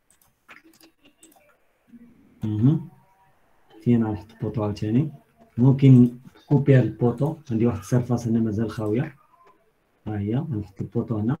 فين غنحط البوطو عاوتاني. ممكن كوبي هاد البوطو، عندي واحد السيرفاس هنا مازال خاويه، ها هي غنحط البوطو هنا.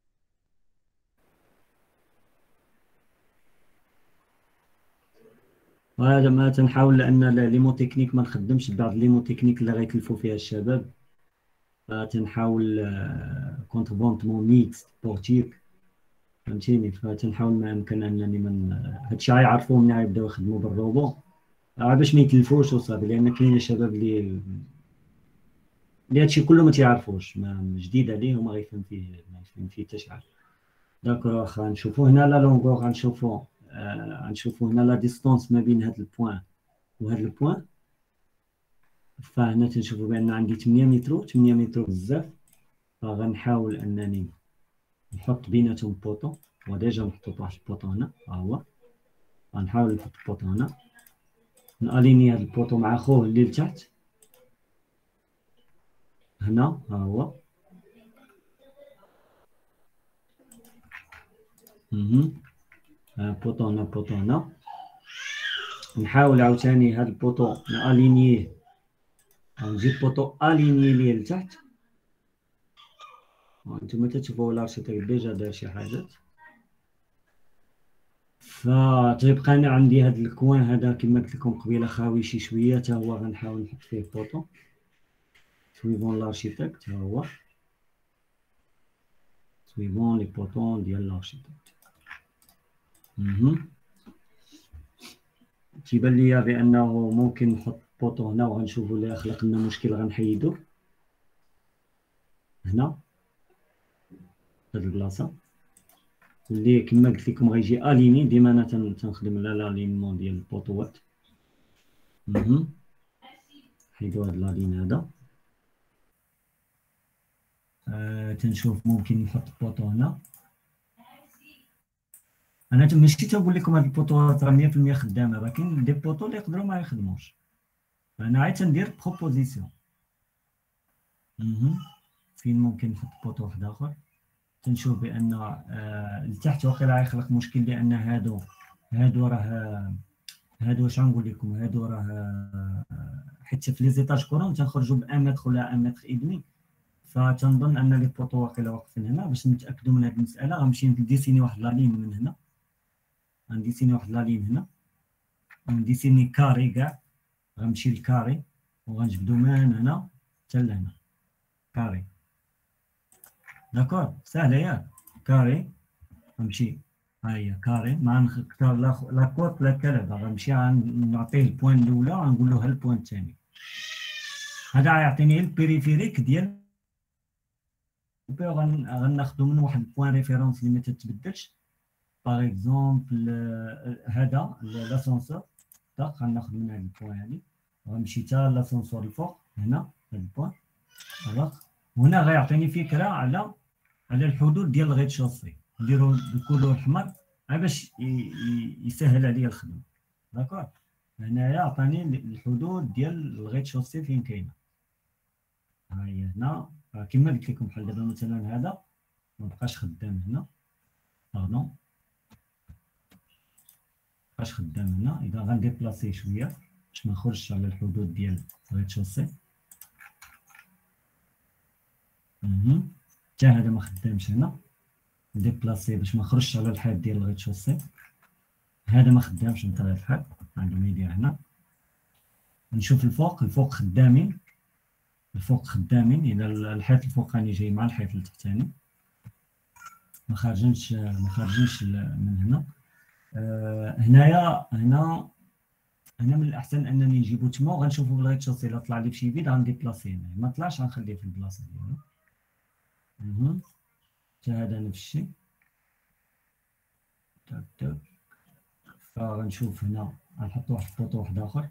وهذا ما تنحاول، لان ليمو تكنيك ما نخدمش بعض ليمو تكنيك اللي غيتلفوا فيها الشباب، فتنحاول كونتربوندمون ميكس بورتيك، فهمتيني. فتنحاول ما امكن انني من هادشي غيعرفوه ملي غيبداو يخدموا بالروبو، باش ما يتلفوش وصافي. لان كاين شباب اللي هادشي كله ما تيعرفوش، ما جديد عليه وما غيفهم فيه، ما يفهم فيه حتى شي حاجه. داكور، واخا نشوفوا هنا لا لونغور، غنشوفوا هنا لا ديستونس ما بين هاد البوان وهاد البوان. فهنا تنشوفوا بان عندي 8 متر، 8 متر بزاف. فغنحاول انني نحط بيناتهم بوطو، وديجا محطوط واحد البوطو هنا، ها هو. غنحاول نحط البوطو هنا، ناليني هاد البوطو مع خوه اللي لتحت هنا، ها هو. بوطو هنا، بوطو هنا. نحاول عاوتاني هاد البوطو نالينيه، نجيب بوطو اليني ليه لتحت. وانتم تشوفوا الارشيتكت ديجا دار شي حاجات. فتيبقى انا عندي هاد الكوان هذا كما قلت لكم قبيله خاوي شي شويه، حتى هو غنحاول نحط فيه بوطو سويفون لارشيتكت. ها هو سويفون لي بوطون ديال لارشيتكت. تيبان ليا بانه ممكن نحط بوطو هنا، وغنشوفوا اللي خلق لنا مشكل غنحيدو هنا هاد البلاصه، اللي كما قلت لكم غيجي اليني. ديما انا تنخدم على لالينمون ديال البوطوات. حيدو هاد لالين هذا. تنشوف ممكن نحط بوطو هنا. انا ماشي تنقول لكم هاد البوطوات راه 100% خدامه، راه كاين دي بوطو اللي يقدروا ما يخدموش. انا عاد تندير بروبوزيسيون. فين ممكن نحط بوطو واحد اخر. تنشوف بان لتحت واقيلا غيخلق مشكل، لان هادو راه هادو واش غنقول لكم، هادو راه حيت في لي زيتاج كورون تنخرجوا ب 1 متر ولا 1 متر اي. فتنظن ان لي بوطو واقيلا واقفين هنا. باش نتاكدوا من هذه المساله غنمشي نديسيني واحد لالين من هنا، غنديسيني واحد لالين هنا، غنديسيني كاري كاع. غنمشي للكاري وغنجبدو من هنا حتى لهنا كاري. داكور، ساهله ياك. كاري غنمشي، ها هي كاري، ما نختار لا كوت لا كلب. غنمشي غنعطيه البوان الاولى، غنقول له ها البوان الثاني. هذا غيعطيني البيريفيريك ديال، غناخذو من واحد البوان ريفيرونس اللي ما تتبدلش. باغ اكزومبل هذا لاسونسور، غناخذ من هذا البوان هذه، غنمشي حتى لاسونسور الفوق هنا هذا البوان. وهنا غيعطيني فكره على الحدود ديال الغيت شوسي. نديرو بالكولور الاحمر باش يسهل عليا الخدمه. داكور، هنايا عطاني الحدود ديال الغيت شوسي فين كاينه. ها هي هنا كما قلت لكم، بحال دابا مثلا هذا ما بقاش خدام هنا، باردون، مابقاش خدام هنا. اذا غنديبلاصيه شويه باش ما نخرجش على الحدود ديال الغيت شوسي. حتى هذا ما خدامش هنا، ديبلاصيه باش ما نخرجش على الحيط ديال الغيت شوسي. هذا ما خدامش بطبيعه الحال، عندي ما يدير هنا. نشوف الفوق خدامين، الفوق خدامين. الى الحيط الفوقاني جاي مع الحيط التحتاني، ما خارجينش من هنا. هنا من الاحسن انني نجيبو تما وغنشوفو بالغيت شوسي. الا طلع لي بشي فيد غنديبلاصيه هنا، ما طلعش غنخليه في البلاصه ديالو. حتى هذا نفس الشيء. تاك تاك. فغنشوف هنا غنحط واحد البوطو واحد اخر،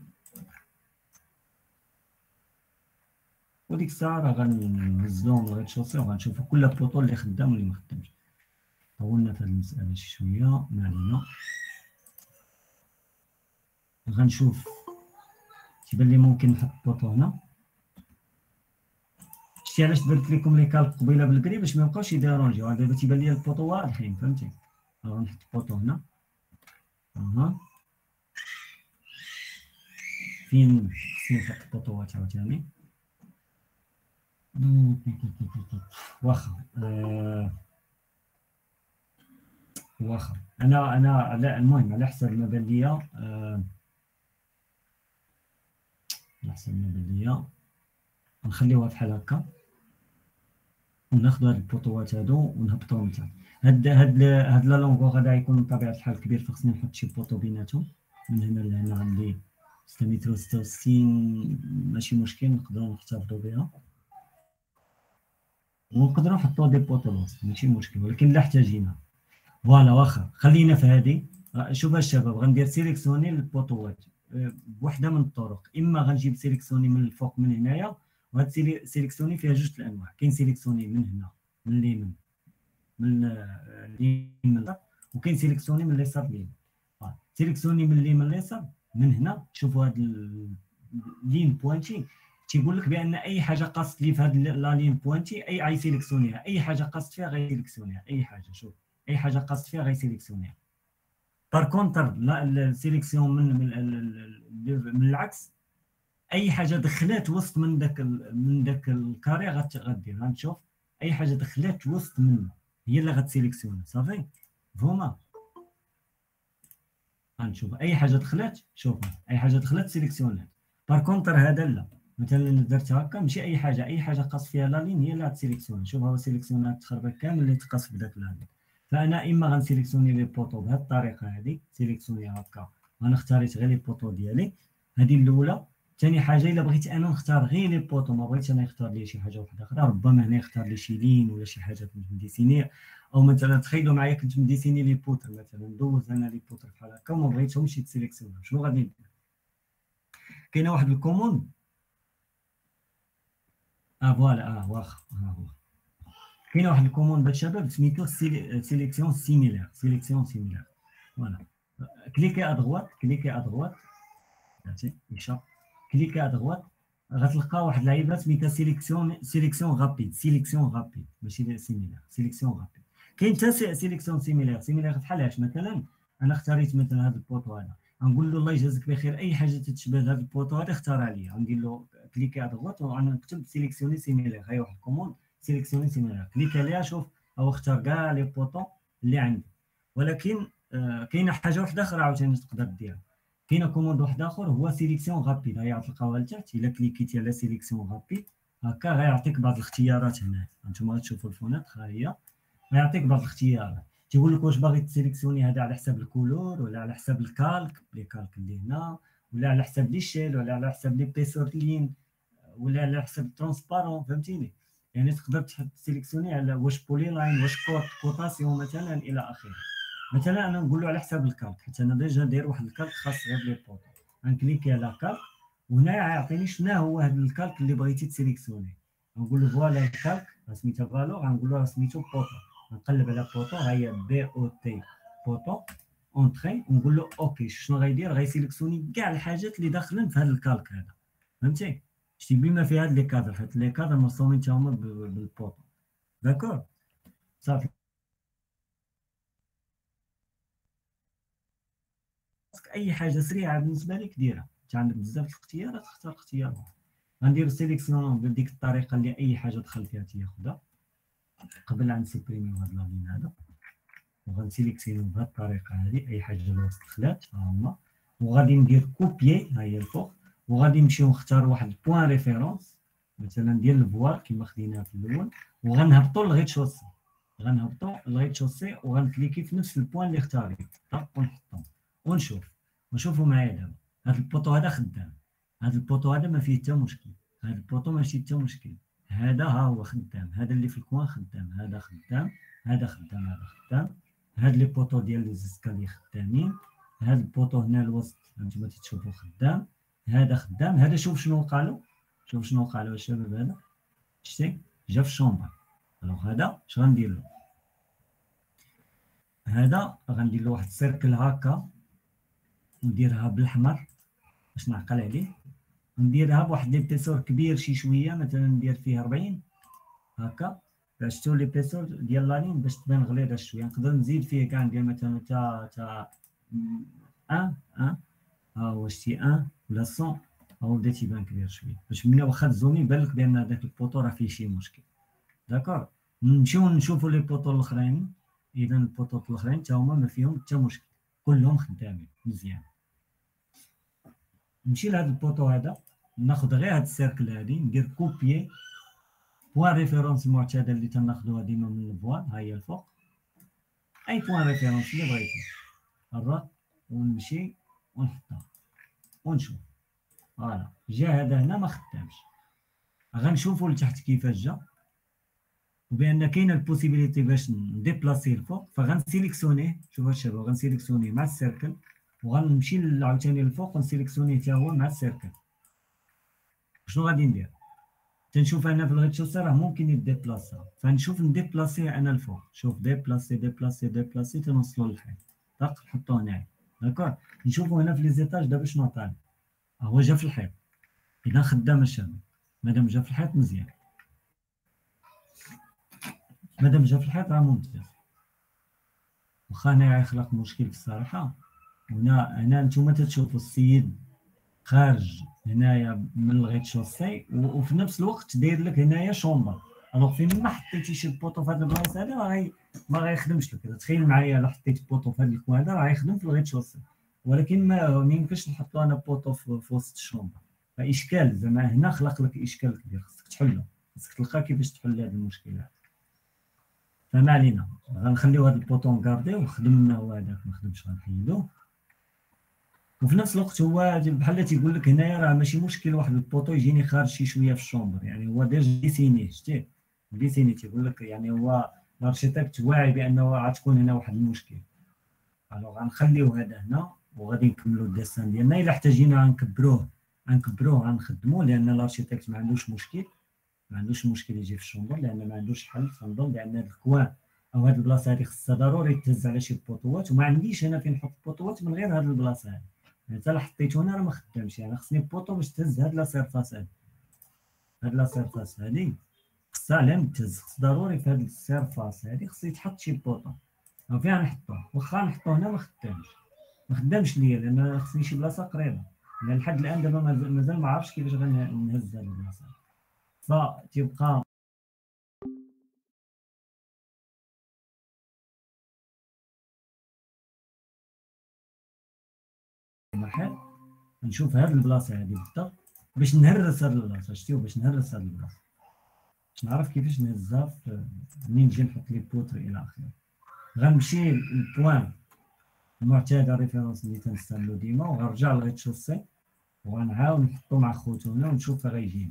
وديك الساعه راه غنهزهم لغايه شوسي وغنشوفو كل بوطو اللي خدام واللي ما خدامش. طولنا في هذه المساله شي شويه، ما علينا. غنشوف تيبان لي ممكن نحط بوطو هنا، شتي علاش درت لكم لي كالك قبيله بالكري باش ما يبقاوش يديرونجيو. دابا تيبان لي البوطو واضحين فهمتي. نحط بوطو هنا. فين خصني نحط بوطوات عاوتاني. واخا واخا انا على المهم على حسب ما بان ليا على حسب ما بان ليا نخليوها بحال هكا وناخذ هاد البوطوات هادو ونهبطوهم تحت. هاد لا لونغو غادا يكون بطبيعه الحال كبير، فخصني نحط شي بوطو بيناتهم. من هنا لهنا عندي 6 متر و 66 ماشي مشكل، نقدروا نحتفظوا بها ونقدروا نحطوا دي بوطو الوسط ماشي مشكل، ولكن لا احتاجينا. فوالا واخا خلينا في هذه. شوف الشباب غندير سيليكسيوني البوطوات بوحده من الطرق، اما غنجيب سيليكسيوني من الفوق من هنايا، وهاد سيليكسيوني فيها جوج الانواع. كاين سيليكسيوني من هنا من اليمين من اليمين، وكاين سيليكسيوني من اليسار اليمين. سيليكسيوني من اليمين اليسار من هنا. شوفوا هاد اللين بوانتي تيقول لك بان اي حاجه قاصت لي في هاد لا لين بوانتي اي غيسيليكسيونيها، اي حاجه قاصت فيها غيسيليكسيونيها، اي حاجه. شوف اي حاجه قاصت فيها غيسيليكسيونيها. بار كونتر لا السيليكسيون من العكس، اي حاجه دخلات وسط من داك الكاري غدير. غنشوف اي حاجه دخلات وسط منه هي اللي غتسيليكسيوني صافي. فهما غنشوف اي حاجه دخلات، شوف اي حاجه دخلات سيليكسيونات. بار كونتر هذا لا، مثلا درت هكا ماشي اي حاجه قاص فيها لا لين هي اللي غتسيليكسيوني. شوف هو سيليكسيونات تخربق كامل اللي تقاس بداك لا لين. فانا اما غنسيليكسيوني لي بوطو بهذه الطريقه هذه، سيليكسيوني هكا انا اختاريت غير لي بوطو ديالي. هذه الاولى. ثاني حاجه الا بغيت انا نختار غير لي بوطو، ما بغيتش انا يختار لي شي حاجه واحده اخرى، ربما هنا يختار لي شي لين ولا شي حاجه كنت مديسيني، او مثلا تخيلوا معايا كنت مديسيني لي بوتر مثلا، ندوز انا لي بوتر بحال هكا وما بغيتهمش يتسيليكسيونيو. شنو غادي ندير؟ كاينه واحد الكوموند فوالا واخا هو كاينه واحد الكوموند الشباب سميتو سيليكسيون سيميلير. فوالا كليكي ادغوات يشا كليكي ادغوات غتلقى واحد اللعيبه سميتها سيليكسيون غابيد ماشي سيميلير، سيليكسيون غابيد. كاين حتى سيليكسيون سيميلير بحالاش مثلا انا اختاريت مثلا هذا البوطو هذا، غنقول له الله يجازيك بخير اي حاجه تتشبه لهذا البوطو هذا اختارها لي. غندير له كليكي ادغوات وغنكتب سيليكسيوني سيميلير. هاي واحد الكوموند سيليكسيوني سيميلير، كليك عليها شوف هو اختار كاع لي بوطو اللي عندي. ولكن كاينه حاجه واحده اخرى عاوتاني تقدر ديرها. كاينه كوموند واحد اخر هو سيليكسيون غابيد. هيا غتلقاوها لتحت. الا كليكيتي على سيليكسيون غابيد هكا غيعطيك بعض الاختيارات. هنا نتوما غتشوفوا الفونات ها هي غيعطيك بعض الاختيارات. تيقول لك واش باغي تسيليكسيوني هذا على حساب الكولور ولا على حساب الكالك لي كالك اللي هنا، ولا على حساب لي شيل، ولا على حساب لي بيسور لين، ولا على حساب ترونسبارون. فهمتيني؟ يعني تقدر تسيليكسيوني على واش بولي لاين واش كوطاسيون مثلا الى اخره. مثلا انا نقول له على حساب الكالك حيت انا ديجا داير واحد الكالك خاص غير لي بوطو. غنكليكي على كالك وهنا غيعطيني شنو هو هذا الكالك اللي بغيتي تسيليكسيوني. غنقول له فوالا الكالك سميتها فالو، غنقول له سميتو بوطو. نقلب على بوطو ها هي بي او تي بوطو اونطري ونقول له اوكي. شنو غيدير؟ غيسيليكسيوني كاع الحاجات اللي داخلين في هذا الكالك هذا. فهمتي؟ شتي بما في هاد لي كادر حيت لي كادر مرسومين تا هما بالبوطو. داكور صافي. اي حاجه سريعه بالنسبه لك ديرها. انت عندك بزاف الاختيارات اختار اختيار واحد. غندير سيليكسيون بديك الطريقه اللي اي حاجه دخل فيها تياخذها قبل ان نسيبريميو هاد لين هذا، وغنسيليكسيونيو بهاد الطريقه هذه اي حاجه الوسط دخلات ها هما. وغادي ندير كوبيي ها هي الفوق، وغادي نمشيو نختار واحد البوان ريفيرونس مثلا ديال الفوال كما خديناها في الاول، وغنهبطوا للغيتشوسي. وغنكليكي في نفس البوان اللي اختاريت ونحطهم ونشوفوا معايا دابا هذا البوطو هذا خدام. هذا البوطو هذا ما فيه حتى مشكل. هذا البوطو ماشي حتى مشكل. هذا ها هو خدام. هذا اللي في الكوان خدام. هذا خدام. هاد لي بوطو ديال لي زيسكالي خدامين. هاد البوطو هنا الوسط هانتوما تشوفوا خدام. هذا خدام. هذا شوف شنو وقع له الشباب. هذا شتي جا في الشومبر. الوغ هذا اش غندير له؟ هذا غندير له واحد السيركل هكا نديرها بالاحمر باش نعقل عليه. نديرها بواحد ليبيسور كبير شي شويه مثلا ندير فيه 40 هكا شفتو ليبيسور ديال لالين باش تبان غليظه شويه، نقدر نزيد فيه كاع ندير مثلا تا 1 1 ها هو شتي 1 ولا 100 هو بدا تيبان كبير شويه، باش ملي واخا تزومي يبان لك بان هذاك البوطو راه فيه شي مشكل. داكور نمشيو نشوفوا لي بوطو الاخرين، اذا البوطو الاخرين تا هما ما فيهم حتى مشكل، كلهم خدامين مزيان. نمشي لهاد البوطو هذا، ناخذ غير هاد السيركل هادي، ندير كوبيي بوان ريفيرونس المعتاده اللي تناخذوها ديما من البوان، ها هي الفوق، اي بوان ريفيرونس اللي بغيتي الرا، ونمشي ونحطها ونشوف. فوالا جا هذا هنا ما خدامش، غنشوفوا لتحت كيفاش جا، وبان كاينه البوسيبيليتي باش نديبلاسيه الفوق، فغنسيليكسيونيه. شوف الشباب غنسيليكسيونيه مع السيركل، وغنمشي عاوتاني للفوق ونسيليكسيونيه حتى هو مع السيركل. شنو غادي ندير؟ تنشوف انا في الغيتشوسي راه ممكن يديبلاسا، فنشوف نديبلاسيه انا الفوق. شوف ديبلاسي ديبلاسي ديبلاسي تنوصلوا للحيط، داك نحطوه هنايا. داكور نشوفوا هنا في لي زيتاج دابا شنو عطاني، هو جا في الحيط، اذا خدام الشباب. مادام جا في الحيط مزيان، مادام جا في الحيط راه ممتاز. واخا هنايا يخلق مشكل في الصراحه، هنا نتوما تتشوفوا السيد خارج هنايا من الغيتشوسي، وفي نفس الوقت داير لك هنايا شومبر. الوغ فين ما حطيتي شي بوطو في هاد البلاصه هذا راه ما غيخدمش لك. تخيل معايا الا حطيت بوطو في هاد الكوان هذا راه يخدم في الغيتشوسي، ولكن ما يمكنش نحطو انا بوطو في وسط الشومبر، فاشكال زعما هنا خلق لك اشكال كبير، خصك تحلو، خصك تلقى كيفاش تحل هاد المشكلات. فما علينا، غنخليو هاد البوطو نكارديو، وخدمنا هو هذاك ما خدمش غنحيدوه. وفي نفس الوقت هو بحال تيقول لك هنايا راه ماشي مشكل واحد البوطو يجيني خارج شي شويه في الشومبر، يعني هو دير ديسيني، شتيه ديسيني تيقول لك يعني هو الارشيتكت واعي بانه غتكون هنا واحد المشكل. الوغ غنخليو هذا هنا، وغادي نكملو الديسان ديالنا. الا احتاجينا غنكبروه غنخدموه، لان الارشيتكت ما عندوش مشكل، ما عندوش مشكل يجي في الشومبر، لان ما عندوش حل. تنظن بان هذا الكوان او هذه البلاصه هذه خصها ضروري تهز على شي بوطوات، وما عنديش هنا فين نحط بوطوات من غير هذه البلاصه هذه. يعني حتى حطيته هنا راه ما خدامش، يعني خصني بوطو باش تهز هاد لا سيرفاس هادي. هاد لا سيرفاس هادي خصها على تهز، خص ضروري في هاد السيرفاس هادي خص يتحط شي بوطو. او فين غنحطوه؟ واخا نحطوه هنا ما خدامش ليا، لان خصني شي بلاصه قريبه. لان لحد الان دابا مازال ما عرفتش كيفاش غنهز هاد البلاصه، فتيبقى محل نشوف هاد البلاصه هادي بالضبط باش نهرس هاد البلاصه. شتيو باش نهرس هاد البلاصه، باش نعرف كيفاش نهزها منين نجي نحط لي بوتر الى اخره. غنمشي للبوان المعتاده ريفيرونس اللي تنستعملو ديما، وغنرجع للغيتشوسي وغنعاود نحطو مع خوتونا ونشوف فين غيجيني.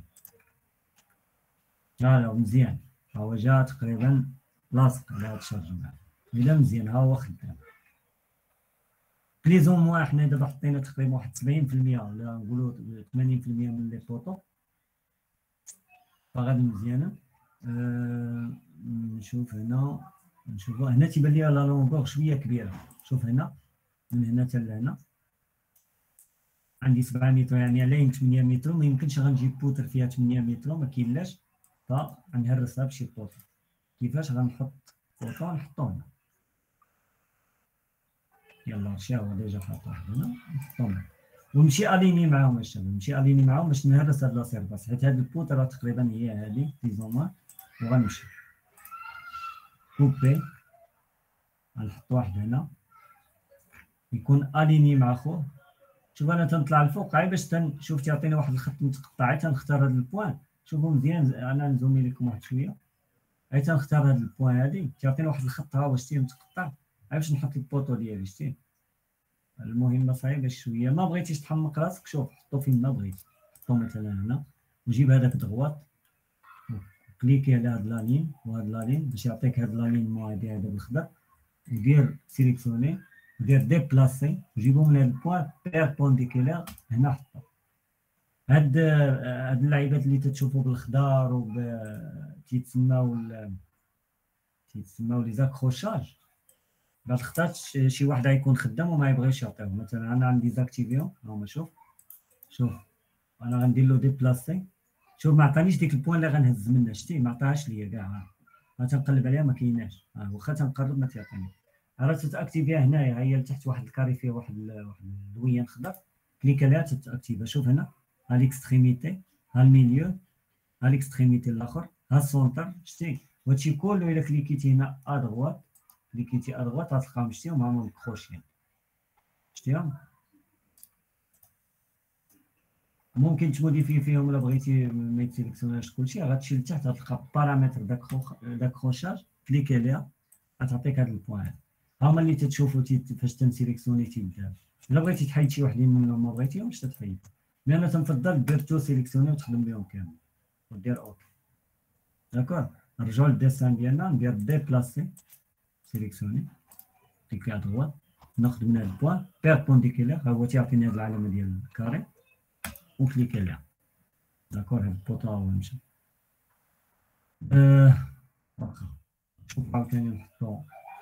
لا مزيان، ها هو جا تقريبا لاصق على هاد الشارج معاه، الا مزيان ها هو خدام. بليزون موا حنا دابا حطينا تقريبا واحد 70% ولا نقولو 80% من لي بوطو، فغادي مزيانه. نشوف هنا، نشوفو هنا تيبان ليا لا لونغور شويه كبيره. شوف هنا من هنا حتى لهنا عندي 7 متر، يعني على 8 متر، ما يمكنش غنجيب بوتر فيها 8 متر، ما كاينلاش، فغنهرسها بشي بوتر. كيفاش غنحط بوطو؟ نحطو هنا، يلا شي هو ديجا حاطوه هنا، نحطو هنا ونمشي اليني معاهم الشباب، نمشي اليني معاهم باش نهرس هاد لا سيرفاس، حيت هاد البوتر تقريبا هي هادي بليزومان. وغنمشي كوبي، غنحط واحد هنا يكون اليني مع خوه. شوف انا تنطلع الفوق غير باش تنشوف تيعطيني واحد الخط متقطع، تنختار هاد البوان. شوفوا مزيان، انا نزومي لكم واحد شويه، تنختار هاد البوان هادي تيعطيني واحد الخط ها هو شتي متقطع، باش نحط البوطو ديالي. شتي المهمه صعيبه شويه، ما بغيتيش تحمق راسك، شوف حطو فين ما بغيتي، حطو مثلا هنا، وجيب هذاك الضغواط وكليكي على هاد لالين وهاد لالين باش يعطيك هاد لالين موادي هذا بالخضر، ودير سيليكسيوني ودير ديبلاسي، وجيبو من هاد البوان بيربونديكولار هنا حطو. هاد اللعيبات اللي تتشوفوا بالخضار تيتسماو لي زاكروشاج، بعد خطات شي واحد غيكون خدام وما يبغيش يعطيه. مثلا انا عندي زاكتيفيون، هاهما شوف انا غندير له ديبلاسي شوف ما عطانيش ديك البوان اللي غنهز منها، شتي ما عطاهاش ليا كاع، تنقلب عليها ما كايناش، واخا تنقرب ما تيعطيني. راه تتاكتيفيها هنايا، هي لتحت واحد الكاري فيه واحد اللوين خضر، كليك عليها تتاكتيفا. شوف هنا ها ليكستريميتي، ها الميليو، ها ليكستريميتي الاخر، ها السونتر، شتي. وهادشي كله الا كليكيتي هنا ادغوات، كليكيتي ادغوات غتلقاهم شتيهم هما مكروشين، شتيهم. ممكن تموديفي فيهم الا بغيتي ما يتسيليكسيوناش كلشي، غتمشي لتحت غتلقى بارامتر داكروشاج، كليكي عليها غتعطيك هاد البوان. هما اللي تتشوفوا فاش تنسيليكسيوني تيبدا. الا بغيتي تحيد شي وحدين منهم ما بغيتيهمش تتحيد، مي انا تنفضل دير تو سيليكسيوني وتخدم بهم كامل ودير اوكي. داكور، نرجعو للديسان ديالنا، ندير ديبلاسي سيليكسيوني، كليكي على droite، ناخذ من هاد البوان بيربونديكولار، ها هو تيعطيني هاد العلامه ديال الكاري وكليكي عليها. داكور، هاد البوطا هو مشى. واخا شوف عاوتاني نحطو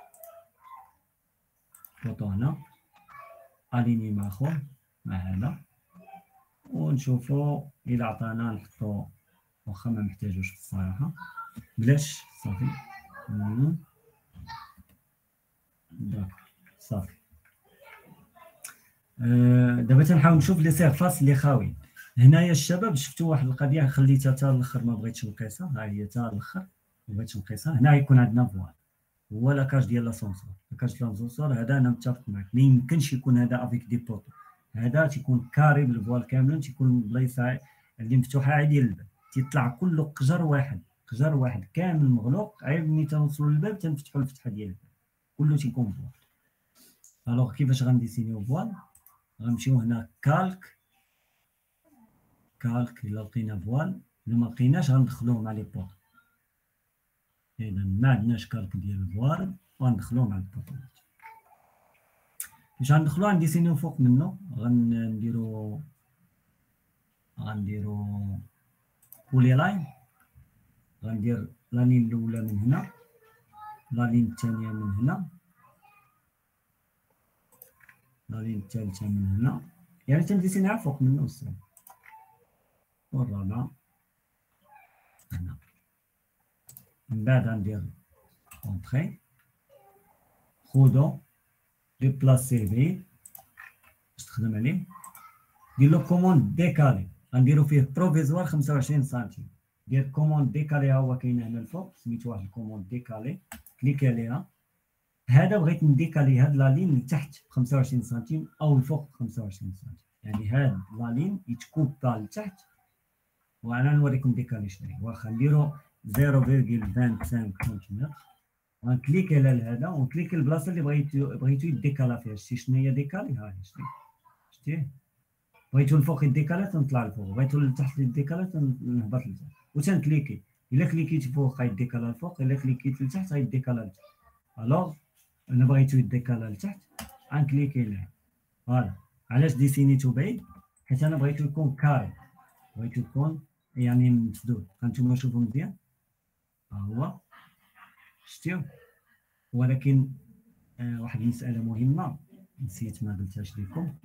بوطا هنا اليني مع خوه مع هذا، ونشوفو إلا عطانا نحطو، واخا ما محتاجوش الصراحة، بلاش صافي. داكور صافي. دابا تنحاول نشوف لي سيرفاس اللي خاوي. هنايا الشباب شفتوا واحد القضيه خليتها حتى الاخر، ما بغيتش نقيسها، ها هي حتى الاخر ما بغيتش نقيسها. هنا يكون عندنا فوال، هو لاكاج ديال لاسونسور، لاكاج ديال لاسونسور هذا انا متفق معك، ما يمكنش يكون هذا افيك دي بوطو، هذا تيكون كاري بالفوال كامل، تيكون بلايصه اللي مفتوحه عادي للباب، تيطلع كله قجر واحد، قجر واحد كامل مغلوق، عيب ملي تنوصلوا للباب تنفتحوا الفتحه ديال الباب كله تيكون فوال. الوغ كيفاش غنديسينيو فوال؟ غنمشيو هنا كالك، كالك الا لقينا فوال، الا ما لقيناش غندخلوه مع لي بوط. اذا ما عندناش كالك ديال الفوال وغندخلوه مع البوطات. باش غندخلو غنديسينيو فوق منه، غنديرو بولي لاين، غندير لانين الاولى من هنا، لانين الثانيه من هنا، لانين الثالثه من هنا، يعني تنديسينيها فوق منه الصراحه، والرابعه هنا. من بعد غندير اونطري، خودو ديبلاسي بعيد باش تخدم عليه، دير له كوموند ديكالي، غنديرو فيه بروفيزوار 25 سنتيم، دير كوموند ديكالي ها هو كاين هنا الفوق، سميتو واحد الكوموند ديكالي، كليكي عليها. هذا بغيت نديكالي هاد لا لين لتحت ب 25 سنتيم او الفوق ب 25 سنتيم، يعني هاد لا لين يتكوبا لتحت، وانا نوريكم ديكالي شنو واخا نديرو 0.25 سنتيمتر، غنكليكي على هذا ونكليكي البلاصه اللي بغيتو يديكالا فيها. شتي شنو هي ديكالي؟ ها هي شتي، بغيتو الفوق يديكالا تنطلع الفوق، بغيتو لتحت يديكالا تنهبط لتحت، وتنكليكي، الا كليكيتي فوق غيديكالا الفوق، الا كليكيتي لتحت غيديكالا لتحت. الوغ انا بغيتو يديكالا لتحت غنكليكي عليه. فوالا علاش ديسينيتو بعيد؟ حيت انا بغيتو يكون كاري، بغيتو يكون يعني مسدود. هانتوما شوفوا مزيان، ها هو شتيو. ولكن واحد المساله مهمه نسيت ما قلتهاش لكم،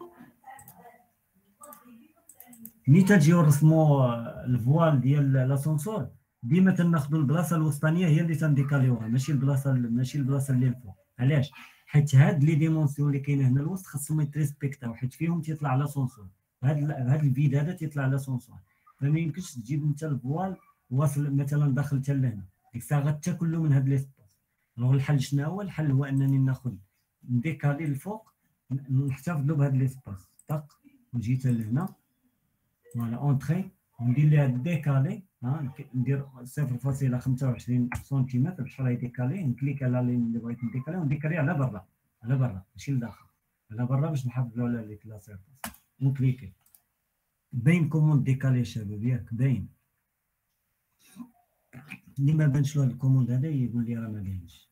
ملي تجيو نرسمو الفوال ديال لاسونسور ديما تناخذوا البلاصه الوسطانيه هي اللي تنديكاليوها، ماشي البلاصه اللي الفوق. علاش؟ حيت هاد لي ديمونسيون اللي كاينه هنا الوسط خاصهم يتريسبكتاو، حيت فيهم تيطلع لاسونسور، هاد الفيد هذا تيطلع لاسونسور، فما يمكنش تجيب انت الفوال واصل مثلا داخل حتى لهنا، ديك الساعه غتاكلو من هاد لي سباس. الوغ الحل شنو هو؟ الحل هو انني ناخذ نديكالي الفوق، نحتفظوا بهاد لي سباس، طق ونجي حتى لهنا، فوالا اونطري، وندير ليها ديكالي، ندير 0.25 سنتيمتر باش راه يديكالي، نكليك على اللين اللي بغيت نديكالي ونديكالي على برا، على برا ماشي لداخل، على برا باش نحافظوا على ديك لا سيرفاس، ونكليكي. باين كوموند ديكالي الشباب ياك باين؟ اللي ما بانش له الكوموند هذا يقول لي راه ما باينش،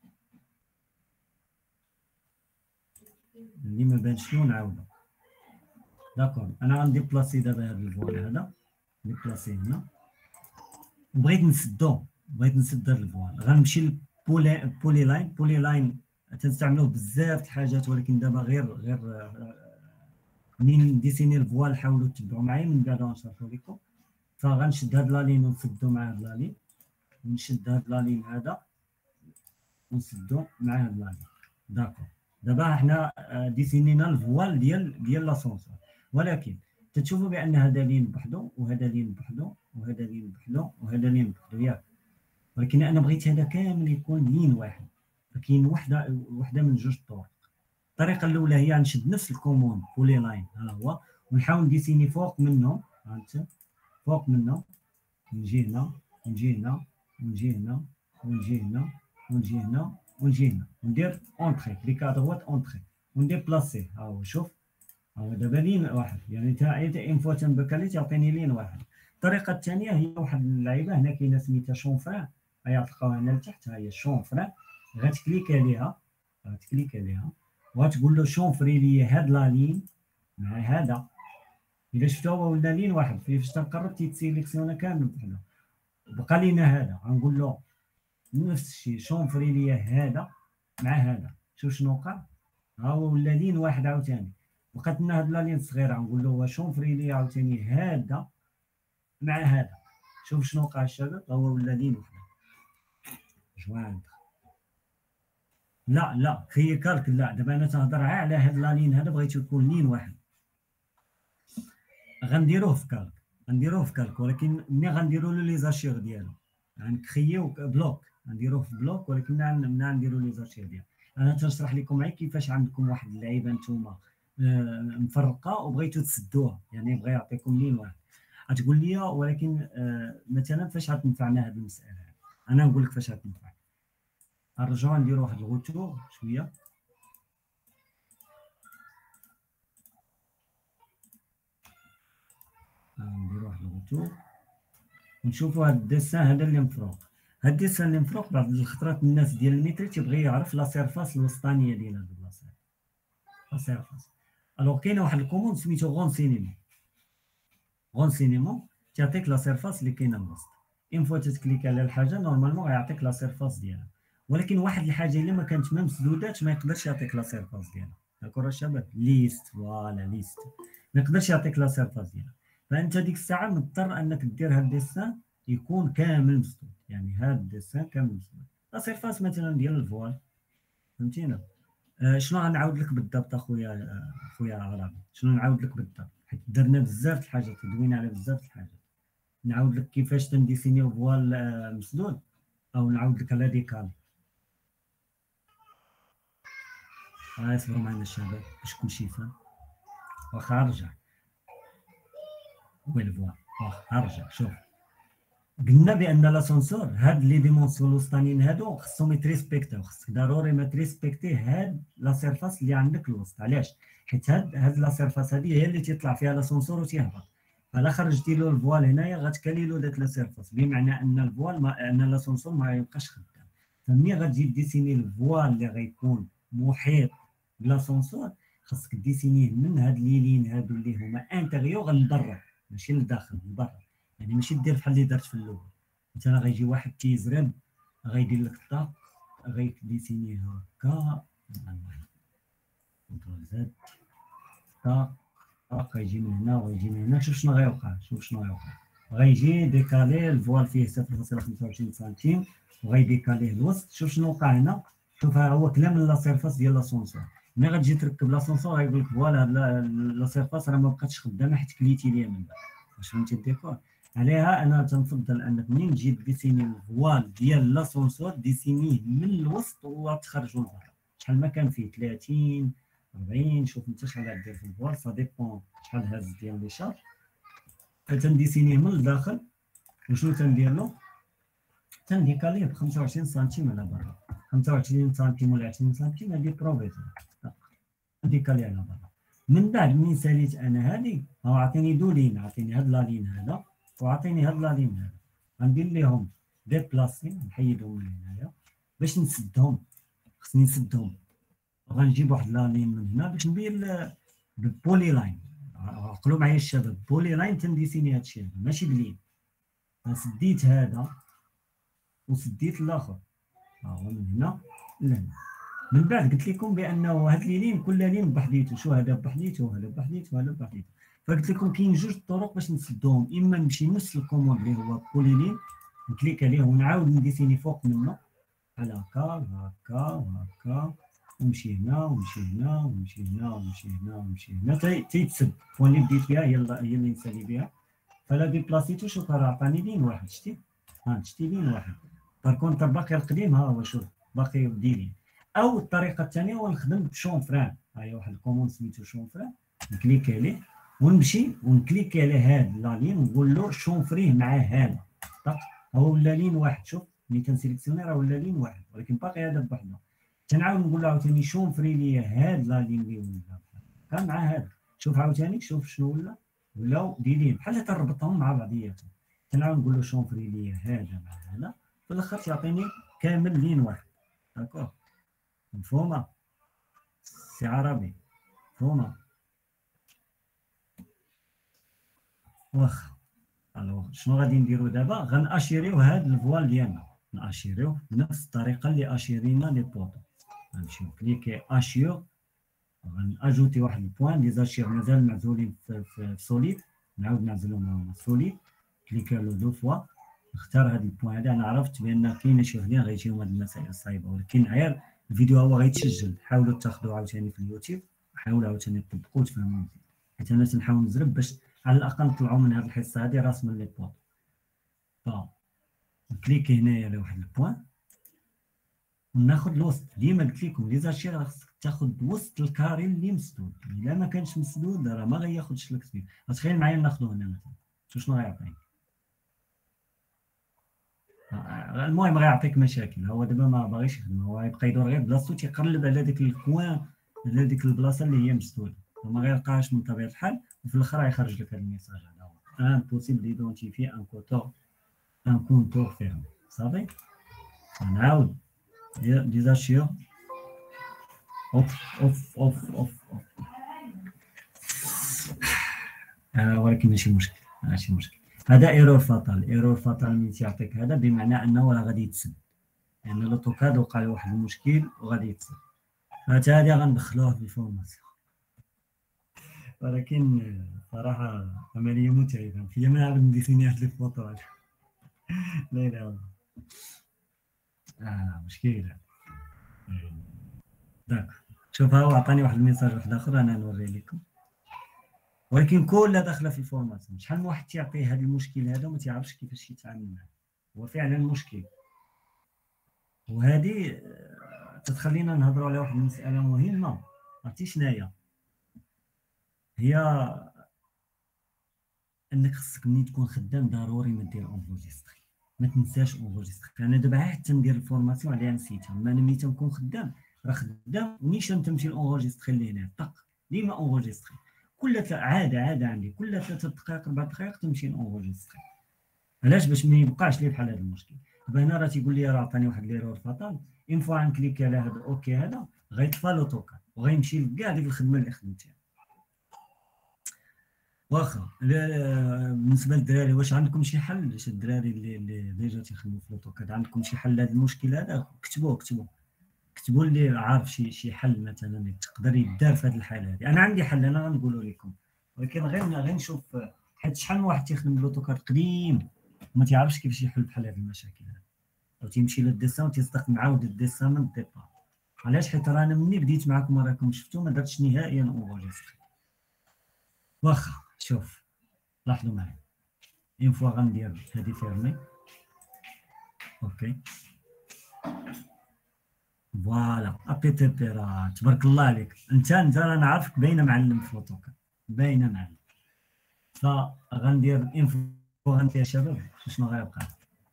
اللي ما بانش له نعاودو. داكور، انا غنديبلاسي دابا هذا الفوال هذا، ديبلاسي هنا، بغيت نسد هذا الفوال، غنمشي لبولي لاين. بولي لاين تنستعملوه بزاف د الحاجات، ولكن دابا غير منين ديسيني الفوال حاولوا تتبعوا معايا من بعد غنشرحو لكم. فغنشد هاد لا لين ونسدو مع هاد لا لين، ونشد هاد لا لين هذا ونسدو مع هاد لا لين. داكور. دابا حنا ديسينينا الفوال ديال لاسونسور، ولكن تتشوفوا بان هذا لين بوحدو وهذا لين بوحدو وهذا لين بوحدو وهذا لين بوحدو ياك، ولكن انا بغيت هذا كامل يكون لين واحد، فكاين وحده من جوج طرق. الطريقه الاولى هي نشد نفس الكوموند بولي لاين ها هو، ونحاول نديسيني فوق منه، هانت فوق منه، نجي هنا ونجي هنا ونجي هنا ونجي هنا ونجي هنا ونجي هنا، وندير اونتري كليك ا دروات اونتري وندير بلاسي. ها هو شوف، ها هو دابا لين واحد، يعني تا ان فوا تنبكالي تعطيني لين واحد. الطريقه الثانيه هي واحد اللعيبه هنا كاينه سميتها شونفران، هيا تلقاوها هنا لتحت، ها هي شونفران، غتكليك عليها، غتكليك عليها وغتقول له شونفري لي هاد لا لين مع هذا. الا شفتو هو ولا لين واحد، فاش تنقرب تيتسيليكسيونا كامل بحال بقى لينا هذا، غنقول له نفس الشيء شونفري لي هذا مع هذا. شوف شنو وقع، ها هو ولا لين واحد عاوتاني، بقات لنا هاد لا لين صغيره، غنقول له شونفري لي عاوتاني هذا مع هذا. شوف شنو وقع الشباب، هو ولا لين وحده جوان. لا كري كالك، لا دابا انا تنهضر على هاد لا لين هذا، بغيتو يكون لين واحد، غنديروه في كالك، غنديروه في كالك، ولكن ملي غنديروا له لي زاشيغ ديالو غنكريو بلوك، غنديروه في بلوك، ولكن ملي غنديروا لي زاشيغ ديالو. انا تنشرح لكم غير كيفاش عندكم واحد اللعيبه نتوما مفرقه وبغيتو تسدوها، يعني بغا يعطيكم لين واحد، غتقول لي ولكن مثلا فاش غتنفعنا هذه المساله؟ انا نقول لك فاش غتنفع. نرجعوا نديروا واحد الغوتور شويه، نديروا واحد الغوتور ونشوفوا هاد الديسان هذا اللي مفروق. هاد الديسان اللي مفروق بعض الخطرات الناس ديال الميتري تيبغي يعرف لا سيرفاس الوسطانيه ديال هاد البلاصه، لا سيرفاس. الوغ كاينه واحد الكوموند سميتو غونسينيمون، غونسينيمون تعطيك لا سيرفاس اللي كاينه الوسط. اون فوا تتكليك على الحاجه نورمالمون غيعطيك لا سيرفاس ديالها، ولكن واحد الحاجه اللي ما كانت ما مسدودات ما يقدرش يعطيك لا سيرفاس ديالها. داكور الشباب، ليست فوالا ليست ما يقدرش يعطيك لا سيرفاس ديالها، فانت ديك الساعه مضطر انك دير هاد الديسان يكون كامل مسدود، يعني هاد الديسان كامل مسدود. لا سيرفاس مثلا ديال الفوال، فهمتينا؟ شنو غنعاود لك بالضبط اخويا عربي، شنو نعاود لك بالضبط، حيت درنا بزاف د الحاجات ودوينا على بزاف د الحاجات. نعاود لك كيفاش تنديسينيو فوال مسدود، او نعاود لك على ديكال. اصبروا معنا الشباب باش كلشي يفهم. واخا نرجع، وين فوال، واخا نرجع. شوف قلنا بان لاسونسور هاد لي ديمونسيون الوسطانيين هادو خصهم يتريسبكتاو، خصك ضروري ما تريسبكتي هاد لا سيرفاس اللي عندك الوسط. علاش؟ حيت هاد لا سيرفاس هادي هي اللي تيطلع فيها لاسونسور وتيهبط، فلا خرجتي له الفوال هنايا غتكالي له داك لا سيرفاس، بمعنى ان الفوال ان لاسونسور ما يبقاش خدام. فملي غتجي ديسيني الفوال اللي غيكون محيط بلاسونسور، خصك ديسينيه من هاد لي لين هادو اللي هما انتيريور للبرا، ماشي للداخل، للبرا. يعني ماشي دير بحال اللي درت في الاول، مثلا غيجي واحد تيزرب غيدير لك الطاق غيديسينيه هكا، كنترول زد طاق طاق، غيجي من هنا وغيجي من هنا. شوف شنو غيوقع، شوف شنو غيوقع، غيجي ديكالي الفوال فيه 0.25 سنتيم وغيديكاليه الوسط. شوف شنو وقع هنا، شوف ها هو كلام لا سيرفاس ديال لاسونسور. ملي غتجي تركب لاسونسور غيقول لك فوالا لا سيرفاس راه ما بقاتش خدامه حيت كليتي ليا من بعد. واش فهمتي الديكور؟ عليها انا تنفضل انك منين تجي ديسيني الفوال ديال لاسونسور ديسينيه من الوسط وتخرجوا لبرا، شحال ما كان فيه 30 40. شوف انت شحال غدير في الفوال، سا ديبون شحال هاز ديال لي شارج. فتنديسينيه من الداخل، وشنو تندير له؟ تنديكاليه ب 25 سنتيم على برا، 25 سنتيم ولا 20 سنتيم، هذه بروفيزور نديكالي على برا. من بعد منين ساليت انا هذه، هو عطيني دو لين، عطيني هاد لا لين هذا وعطيني هاد لا لين هذا، غندير ليهم ديبلاسي نحيدهم من هنايا باش نسدهم. خصني نسدهم، غنجيب واحد لا لين من هنا باش ندير بالبولي لاين. عقلوا معايا الشباب، بولي لاين تنديسيني هادشي ماشي بلين. سديت هذا وسديت الاخر، ها هو من هنا لهنا. من بعد قلت لكم بانه هاد لي لين كل لين بحديته، شو هذا بحديته وهذا بحديته وهذا بحديته. فقلت لكم كاين جوج طرق باش نسدوهم، اما نمشي نفس الكوموند اللي هو بوليلين نكليك عليه ونعاود نديسيني فوق منه بحال هكا هكا هكا، ونمشي هنا ونمشي هنا ونمشي هنا ونمشي هنا ونمشي هنا تيتسد. البوان اللي بديت بها هي اللي نسالي بها. فلا ديبلاسيتو شوف راه عطاني لين واحد، شتي ها شتي لين واحد. باركونتر باقي القديم ها هو شوف باقي بديلين. او الطريقه الثانيه هو نخدم بشونفران، ها هي واحد الكوموند سميتو شونفران، نكليك عليه ونمشي ونكليكي على هاد لا لين ونقول له شونفريه مع هذا طق، هو ولا لين واحد. شوف ملي كنسيليكسيوني راه ولا لين واحد، ولكن باقي هذا بوحده. تنعاود نقول له عاوتاني شونفري لي هاد لا لين اللي ولا كان مع هذا. شوف عاوتاني شوف شنو ولاو ديلين بحال تربطهم مع بعضياتهم. تنعاود نقول له شونفري لي هذا مع هذا، في الاخر تعطيني كامل لين واحد. داكوغ مفهومه سي عربي؟ مفهومه؟ واخا. الوغ شنو غادي نديرو دابا؟ غناشيريو هاد الفوال ديالنا، ناشيريو بنفس الطريقه اللي اشيرينا لي بوطو. غنمشيو كليكي اشير، غناجوتي واحد البوان. لي زاشير مازال معزولين في سوليد، نعاود نعزلهم هما سوليد. كليكي له دو فوا، نختار هاد البوان هذا. انا عرفت بان كاين شي وحدين غيجيهم هاد المسائل الصعيبه، ولكن غير الفيديو هو غيتسجل. حاولوا تاخذوه عاوتاني في اليوتيوب، حاولوا عاوتاني تطبقوه تفهموا مزيان، حيت انا تنحاول نزرب باش على الاقل نطلعوا من هاد الحصه هادي راس من لي بوط. نكليكي هنايا على واحد البوان وناخذ الوسط. ديما قلت لكم لي زاشير خصك تاخذ وسط الكاري اللي مسدود، الا ما كانش مسدود راه ما غياخذش لك سبيل. تخيل معايا ناخذو هنا مثلا، شوف شنو غيعطيني. المهم غيعطيك مشاكل. هو دابا ما باغيش يخدم، هو يبقى يدور غير بلاصتو تيقلب على ديك الكوان، على ديك البلاصه اللي هي مسدوده، وما غيلقاهاش من طبيعه الحال، وفي الاخر غيخرج لك هذا الميساج هذا هو امبوسيبل ديدونتيفي ان كونتور فيرم. صافي نعاود لي زاشير اوف اوف اوف اوف اوف. ولكن ماشي مشكل ماشي مشكل. هذا ايرور فاتال. ايرور فاتال ملي تيعطيك هذا بمعنى انه راه غادي يتسد، لان يعني لوتوكاد وقع له واحد المشكل وغادي يتسد. حتى هذه غندخلوها في الفورماسيون، ولكن صراحه عمليه متعبه. في ما نعرف نديسيني هاد لي فوطو هذا. لا اله الا مشكله. داك شوف ها هو عطاني واحد الميساج واحد اخر انا نوري لكم، ولكن كلها داخله في الفورماسيون. شحال من واحد تيعطيه هذا المشكل هذا وما تيعرفش كيفاش يتعامل معاه. هو فعلا مشكل، وهذه تتخلينا نهضروا على واحد المساله مهمه. عرفتي شناهي؟ هي انك خصك ملي تكون خدام ضروري ما دير اونجستري، ما تنساش اونجستري. انا دابا حتى ندير الفورماسيون عليها نسيتها، انا ملي تنكون خدام راه خدام ونيشان تمشي الاونجستري اللي هنا طق ديما اونجستري. كل عاده عندي كل 3 دقائق 4 دقائق تمشي الاونجستري. علاش؟ باش ما يبقاش لي بحال هذا المشكل. دابا هنا راه تيقول لي راه عطاني واحد ليرور فاتال. اون فوا غنكليكي على هذا اوكي هذا غيطفى لوتوكاد وغيمشي لكاع ديك الخدمه اللي خدمتيها. واخا بالنسبه للدراري واش عندكم شي حل؟ شي الدراري اللي ديجا تيخدموا في لوتوكاد عندكم شي حل لهذا المشكل هذا؟ كتبوا اللي عارف شي حل مثلا تقدر يدار في هذه الحاله هذه. انا عندي حل انا غنقوله لكم، ولكن غير نشوف حيت شحال من واحد تيخدم بلوتوكاد قديم وما تيعرفش كيفاش يحل بحال هذه المشاكل هذه، او تيمشي للديسان وتيستخدم عاود الديسان من الديبار. علاش؟ حيت رانا ملي بديت معكم راكم شفتوا ما درتش نهائيا اونجستري. واخا شوف لاحظوا معايا اون فوا غندير هذه فيرمي اوكي فوالا ابي تي بي. راه تبارك الله عليك انت انا عارفك باينه معلم في لوتوكاد باينه معلم. فغندير اون فوا غندير شباب شنو غيبقى؟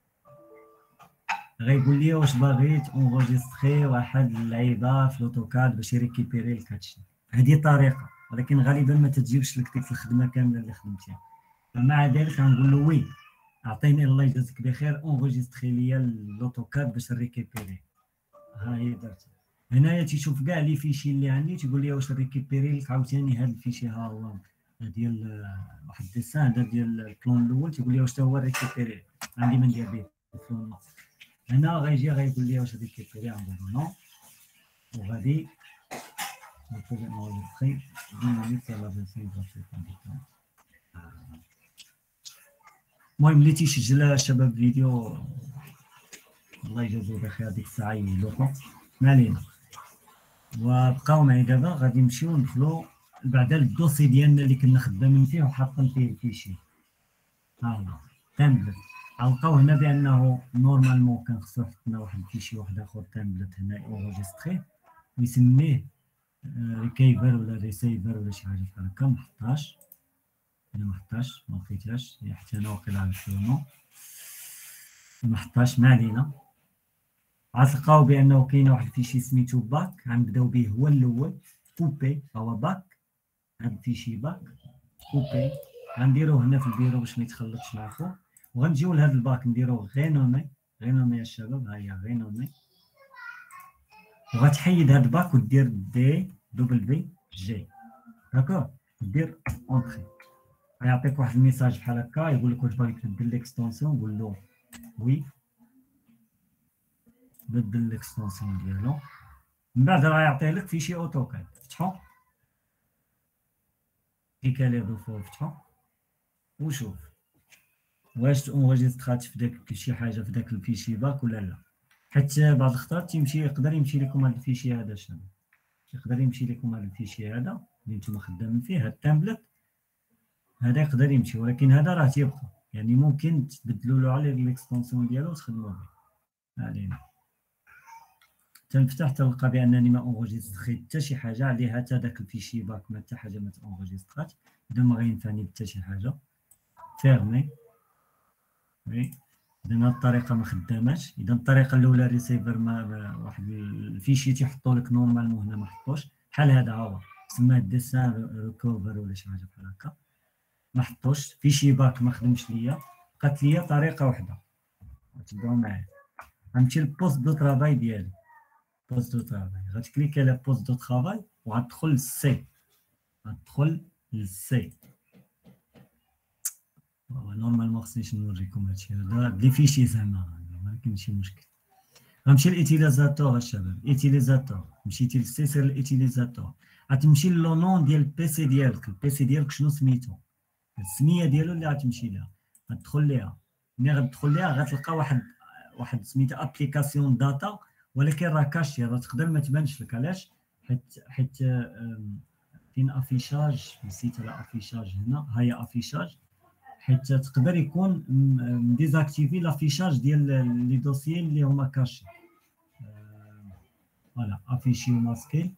غيقول لي واش باغي تونجستري واحد اللعيبه في لوتوكاد باش يريكيبيري الكاتشي. هذه طريقه، ولكن غالبا ما تجيبش لك ديك الخدمه كامله اللي خدمتيها. فمع ذلك غنقول له وي اعطيني الله يجازيك بخير اونجستري ليا اللوتوكاد باش نريكيبيري. ها هي درت. هنايا تيشوف كاع لي فيشي اللي عندي تيقول لي واش ريكيبيري لك عاوتاني هذا الفيشي. ها هو ديال واحد الديسان هذا ديال البلون الاول تيقول لي واش تا هو ريكيبيري عندي ما ندير به البلون. هنا غيجي غيقول لي واش ريكيبيري غنقول نو وغادي نبوغي نوريستري ديناميك على 25 غادي المهم اللي تيسجل شباب فيديو الله يجازو بخير هذيك الساعه يلوحو، ما علينا. وبقاو معايا دابا غادي نمشيو ندخلو بعدا الدوسي ديالنا اللي كنا خدامين فيه وحاطين فيه الفيشي. ها هو تمبلت، غنلقاو هنا بانه نورمالمون كان خصو يحط لنا واحد الفيشي واحد اخر تمبلت هنا اونجستري ويسميه ريكيفر ولا ريسيفر ولا شي حاجه بحال هكا. محطهاش، انا محطهاش ما لقيتهاش، حتى انا واقيلا عرفت النو ما حطهاش، ما علينا. غتلقاو بانه كاين واحد الفيشي سميتو باك، غنبداو به هو الاول. كوبي هو باك، هاد الفيشي باك كوبي غنديروه هنا في البيرو باش ما يتخلطش مع خوه. وغنجيو لهاد الباك نديروه غينومي، غينومي يا شباب، ها هي غينومي. وغتحيد هاد الباك ودير دي دبليو جي، داكور، دير اونتري. غيعطيك واحد الميساج بحال هكا يقول لك واش باغي تبدل ليكستونسيون، قول له وي بدل ليكستونسيون ديالو. من بعد راه يعطيه لك فيشي اوتوكاد، فتحو كليك عليه ضيفو فتحو وشوف واش تونجسترات في داك شي حاجه في داك الفيشي باك ولا لا. حيت بعض الخطرات يقدر يمشي لكم هذا الفيشي هذا شنو، يقدر يمشي لكم هذا الفيشي هذا اللي نتوما خدامين فيه، هاد التمبلت هذا يقدر يمشي، ولكن هذا راه تيبقى، يعني ممكن تبدلوا له على ليكستونسيون ديالو وتخدموا به. علينا تنفتح تلقى بانني ما اونجستريت حتى شي حاجه عليها، حتى داك الفيشي باك ما حتى حاجه ما تونجسترات، اذا ما غينفعني حتى شي حاجه. فيرمي وي، اذا هاد الطريقه ما خداماش. اذا الطريقه الاولى ريسيفر ما واحد الفيشي تيحطوا لك نورمالمون هنا ما حطوش، بحال هذا هو سماه ديسان ريكوفر ولا شي حاجه بحال هكا، ما حطوش فيشي باك ما خدمش ليا. بقات ليا طريقه واحده، تبعوا معايا. غنمشي للبوست دو طرافاي ديالي، بوست دو طرافاي غتكليكي على بوست دو طرافاي وغتدخل للسي، غتدخل للسي. نورمالمون خصنيش نوريكم هادشي هذا لي فيشي زعما ما كاين شي مشكل. غنمشي للإيتيليزاتور الشباب، إيتيليزاتور، مشيتي للسي سير الإيتيليزاتور، غتمشي لو نون ديال البيسي ديالك، البيسي ديالك شنو سميتو، السميه ديالو اللي غتمشي ليها غتدخل ليها. ملي غتدخل ليها غتلقى واحد سميتها ابليكاسيون داتا، ولكن راه كاشي، راه تقدر ما تبانش لك. علاش؟ حيت كاين افيشاج، نسيت على افيشاج هنا، ها هي افيشاج، حيت تقدر يكون ديزاكتيفي لافيشاج ديال لي دوسيي اللي هما كاشي. فوالا افيشي وماسكي،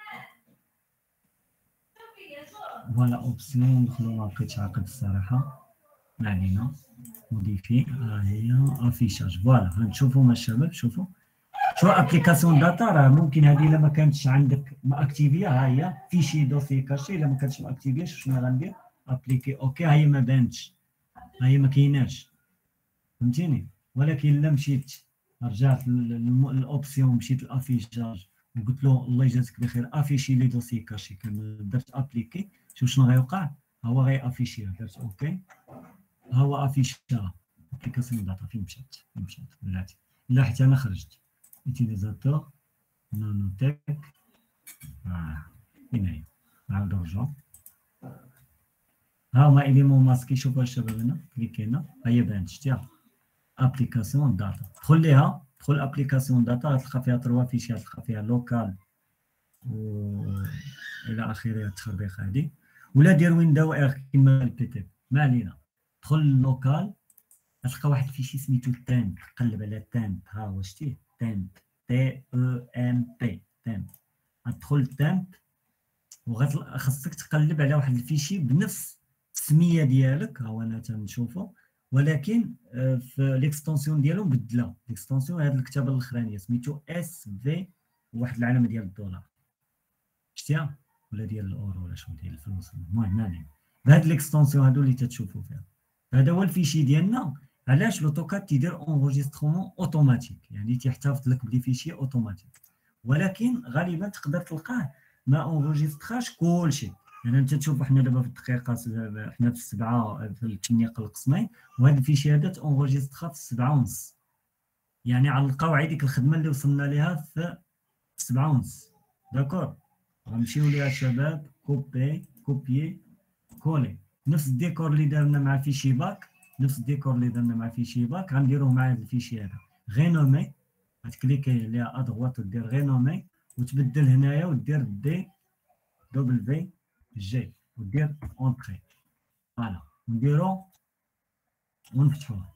فوالا اوبسيون ندخلو ما بقيتش عاقل الصراحه، ما علينا. موديفي ها هي افيشاج، فوالا غنشوفوا الشباب. شوفوا ابليكاسيون داتا، راه ممكن هذه الا ما كانتش عندك ماكتيفيه، ها هي فيشي دوسي كاشي، الا ما كانتش ماكتيفيه شنو غندير؟ ابليكي اوكي، ها هي ما بانتش، ها هي ما كايناش، فهمتيني. ولكن الا مشيت رجعت للاوبسيون، مشيت لافيشاج وقلت له الله يجازيك بخير افيشي لي دوسي كاشي، كان درت ابليكي، شوف شنو غيوقع. ها هو غي افيشي، درت اوكي، ها هو افيشا ابليكاسيون داتا. فين مشات بلاتي، لا حتى انا خرجت. utilisateur نانوتيك، فين هي، نعاودو نرجعو. ها هما إليمون ماسكي، شوفوا الشباب هنا، كليكي هنا، ها هي بانت، شتيها ابليكاسيون داتا، دخل ليها، دخل ابليكاسيون داتا، غتلقى فيها 3 فيشي، غتلقى فيها لوكال و الى اخره التخربيق هادي، ولا دير ويندو ار كيما البي، ما علينا. دخل لوكال، غتلقى واحد الفيشي سميتو تامب، قلب على تامب، ها هو شتيه تامب، تي او ام بي، تامب. غتدخل تامب وخاصك تقلب على واحد الفيشي بنفس السميه ديالك، ها هو انا تنشوفو، ولكن في ليكستونسيون ديالو مبدله. ليكستونسيون هاد الكتابه الاخرانيه سميتو اس في واحد العلامه ديال الدولار، شتيها ولا ديال الاورو ولا شنو ديال الفلوس. المهم ماني بهاد ليكستونسيون هادو اللي تتشوفوا فيها، هذا هو الفيشي ديالنا. علاش لوتوكاد تيدير اونغوجيسترومون اوتوماتيك، يعني تيحتفظ لك بلي فيشي اوتوماتيك، ولكن غالبا تقدر تلقاه ما اونغوجيستراش كلشي. يعني انت تشوف حنا دابا في الدقيقه، حنا في السبعه في التنيق القسمين، وهذا الفيشي هذا تونغوجيسترا في 7:30، يعني على القواعد ديك الخدمه اللي وصلنا ليها في 7:30. داكور، غنمشيو ليها شباب، كوبي كولي، نفس الديكور اللي درنا مع فيشي باك، غنديروه مع هذا الفيشي هذا غينومي. غتكليكي عليها ادغوات ودير غينومي، وتبدل هنايا ودير دي دبليو جي ودير اونتري. فوالا نديرو ونفتحوه.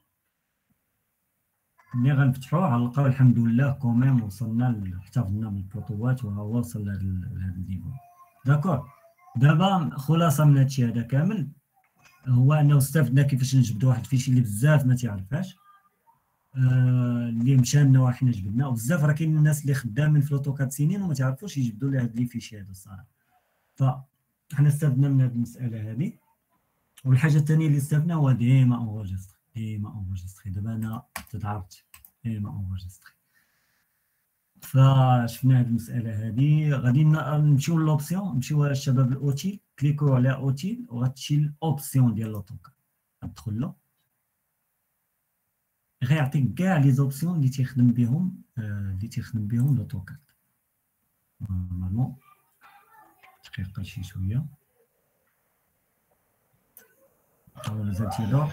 ملي غنفتحوه غنلقاو الحمد لله كوميم وصلنا احتفظنا بالبروتوات وهو وصل لهذا النيفو. داكور. دابا خلاصه من هادشي هذا كامل هو انه استفدنا كيفاش نجبدوا واحد الفيشي اللي بزاف ما تيعرفهاش، اللي مشى لنا وحنا جبدناه. وبزاف راه كاين الناس اللي خدامين في لوتوكاد سنين وما تعرفوش يجبدوا لي هاد لي فيشي هادو الصراحه. فحنا استفدنا من هاد المساله هذه. والحاجه الثانيه اللي استفدنا هو ديما اونجستري. دابا انا تدعرت ديما اونجستري. فشفنا هاد المساله هذه. غادي نمشيو لوبسيون، نمشيو الشباب الاوتيل، كليكو على اوتيل وغتمشي الاوبسيون ديال لوتوكاد. غتدخل له غيعطيك كاع لي زوبسيون اللي تيخدم بهم لوتوكاد. نورمالمون دقيقه شي شويه مازال تيدور.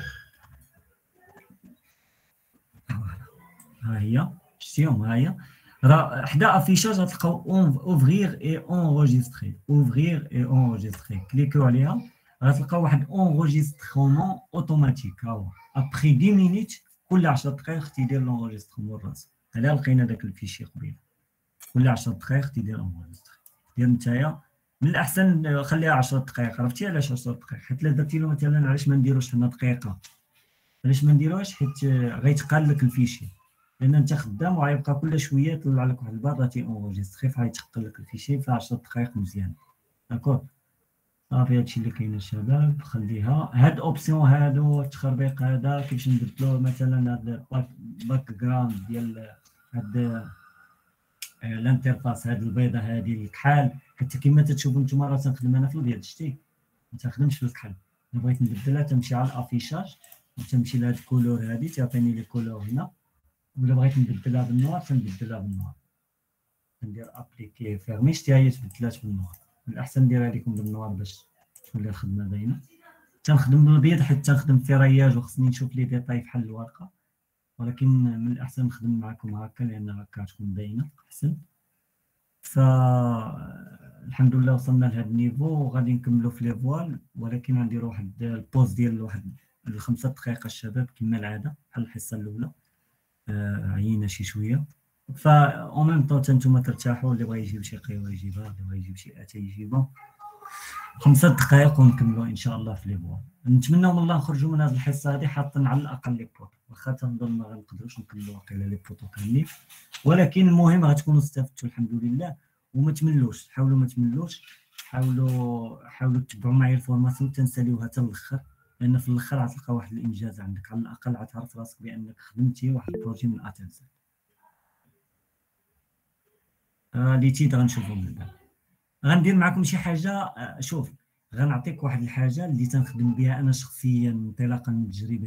ها هي شتيهم، ها هي راه حدا افيشاج غتلقاو اوفغير اي اونجستري. كليكيو عليها غتلقاو واحد اونجسترومون اوتوماتيك. ها هو ابخي 10 مينيت كل 10 دقائق تيدير لونجسترومون راسو. هذا لقينا داك الفيشي قبيله كل 10 دقائق تيدير اونجستري. دير نتايا من الاحسن خليها 10 دقائق. عرفتي علاش 10 دقائق؟ حيت الا درتي له مثلا علاش ما نديروش حنا دقيقه، علاش ما نديروهاش؟ حيت غيتقال لك الفيشي، لان انت خدام وغيبقى كل شويه يطلع لك واحد البار راه اونجستري فغيتقل لك الفيشي في 10 دقائق مزيان. داكور. صافي هادشي اللي كاين الشباب. خليها هاد اوبسيون هادو التخربيق هذا كيفاش ندير له مثلا هاد باك جراوند ديال هاد الانترفاس هاد البيضه هادي الكحال. حتى كما تتشوفوا نتوما راه تنخدم انا في الابيض. شتي ما تنخدمش في الكحل. الا بغيت نبدلها تمشي على الافيشاج وتمشي لهاد الكولور هادي تعطيني لي كولور هنا. ولا بغيت نبدلها بالنوار تنبدلها بالنوار. ندير ابليكي فيرمي. شتي هي تبدلات بالنوار. من الاحسن نديرها لكم بالنوار باش تولي الخدمه باينه. تنخدم بالابيض حيت تنخدم في رياج وخصني نشوف لي ديطاي بحال الورقه، ولكن من الاحسن نخدم معكم هكا لان هكا تكون باينه احسن. فالحمد لله وصلنا لهذا النيفو وغادي نكملوا في لي فوال، ولكن غنديروا واحد البوز ديال واحد 5 دقائق الشباب كما العاده بحال الحصه الاولى. عيينا شي شويه. فا اون ميم طون نتوما ترتاحوا، اللي بغى يجيب شي قهوه يجيبها، اللي بغى يجيب شي اتاي يجيبها. 5 دقائق ونكملوا ان شاء الله في لي فوال. نتمنى من الله نخرجوا من هذه الحصه هذه حاطين على الاقل لي بوط، واخا تنظن ما غنقدروش نكملوا واقيلا لي بوطو كاملين، ولكن المهم غتكونوا استفدتوا الحمد لله. وما تملوش، حاولوا ما تملوش، حاولوا تتبعوا معايا الفورماسيون تنساليوها حتى الاخر، لان في الاخر غتلقى واحد الانجاز عندك، على الاقل غتعرف راسك بانك خدمتي واحد البروجي من ا حتى زد. لي تيت غنشوفوا من بعد. غندير معكم شي حاجه. شوف غنعطيك واحد الحاجه اللي تنخدم بها انا شخصيا انطلاقا من التجربه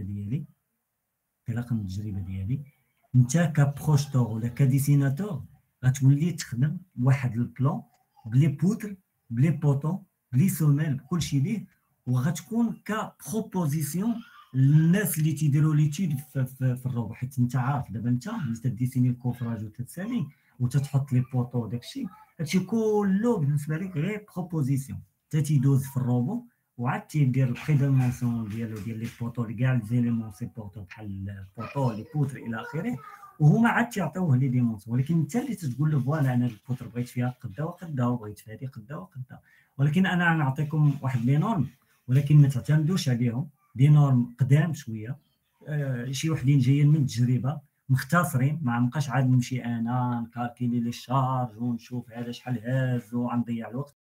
ديالي. انت كبروجتور ولا كديسيناتور غتولي تخدم واحد البلان بلي بوتر بلي بوطو بلي سوميل بكلشي ليه، وغتكون كبروبوزيسيون للناس اللي تيديروا ليتيد في الروبو. حيت انت عارف دابا انت اللي تديسيني الكوفراج وتتسالي وتتحط لي بوطو وداكشي، هادشي كله بالنسبه لك غير بروبوزيسيون. حتى تيدوز في الروبو وعاد تيدير البريديمونسيون ديالو ديال لي بوطو كاع لي زيليمون سيبورتو بحال البوطو لي بوتر الى اخره، وهما عاد تيعطيوه لي ديمونسيون. ولكن انت اللي تتقول له فوالا انا البوتر بغيت فيها قدا وقدا وبغيت في هذه قدا وقدا. ولكن انا غنعطيكم واحد لي نورم، ولكن ما تعتمدوش عليهم. دي نورم قدام شويه، شي وحدين جايين من التجربه مختصرين، ما نبقاش عاد نمشي انا نكالكيلي لي الشارج ونشوف هذا شحال هاز وغنضيع الوقت.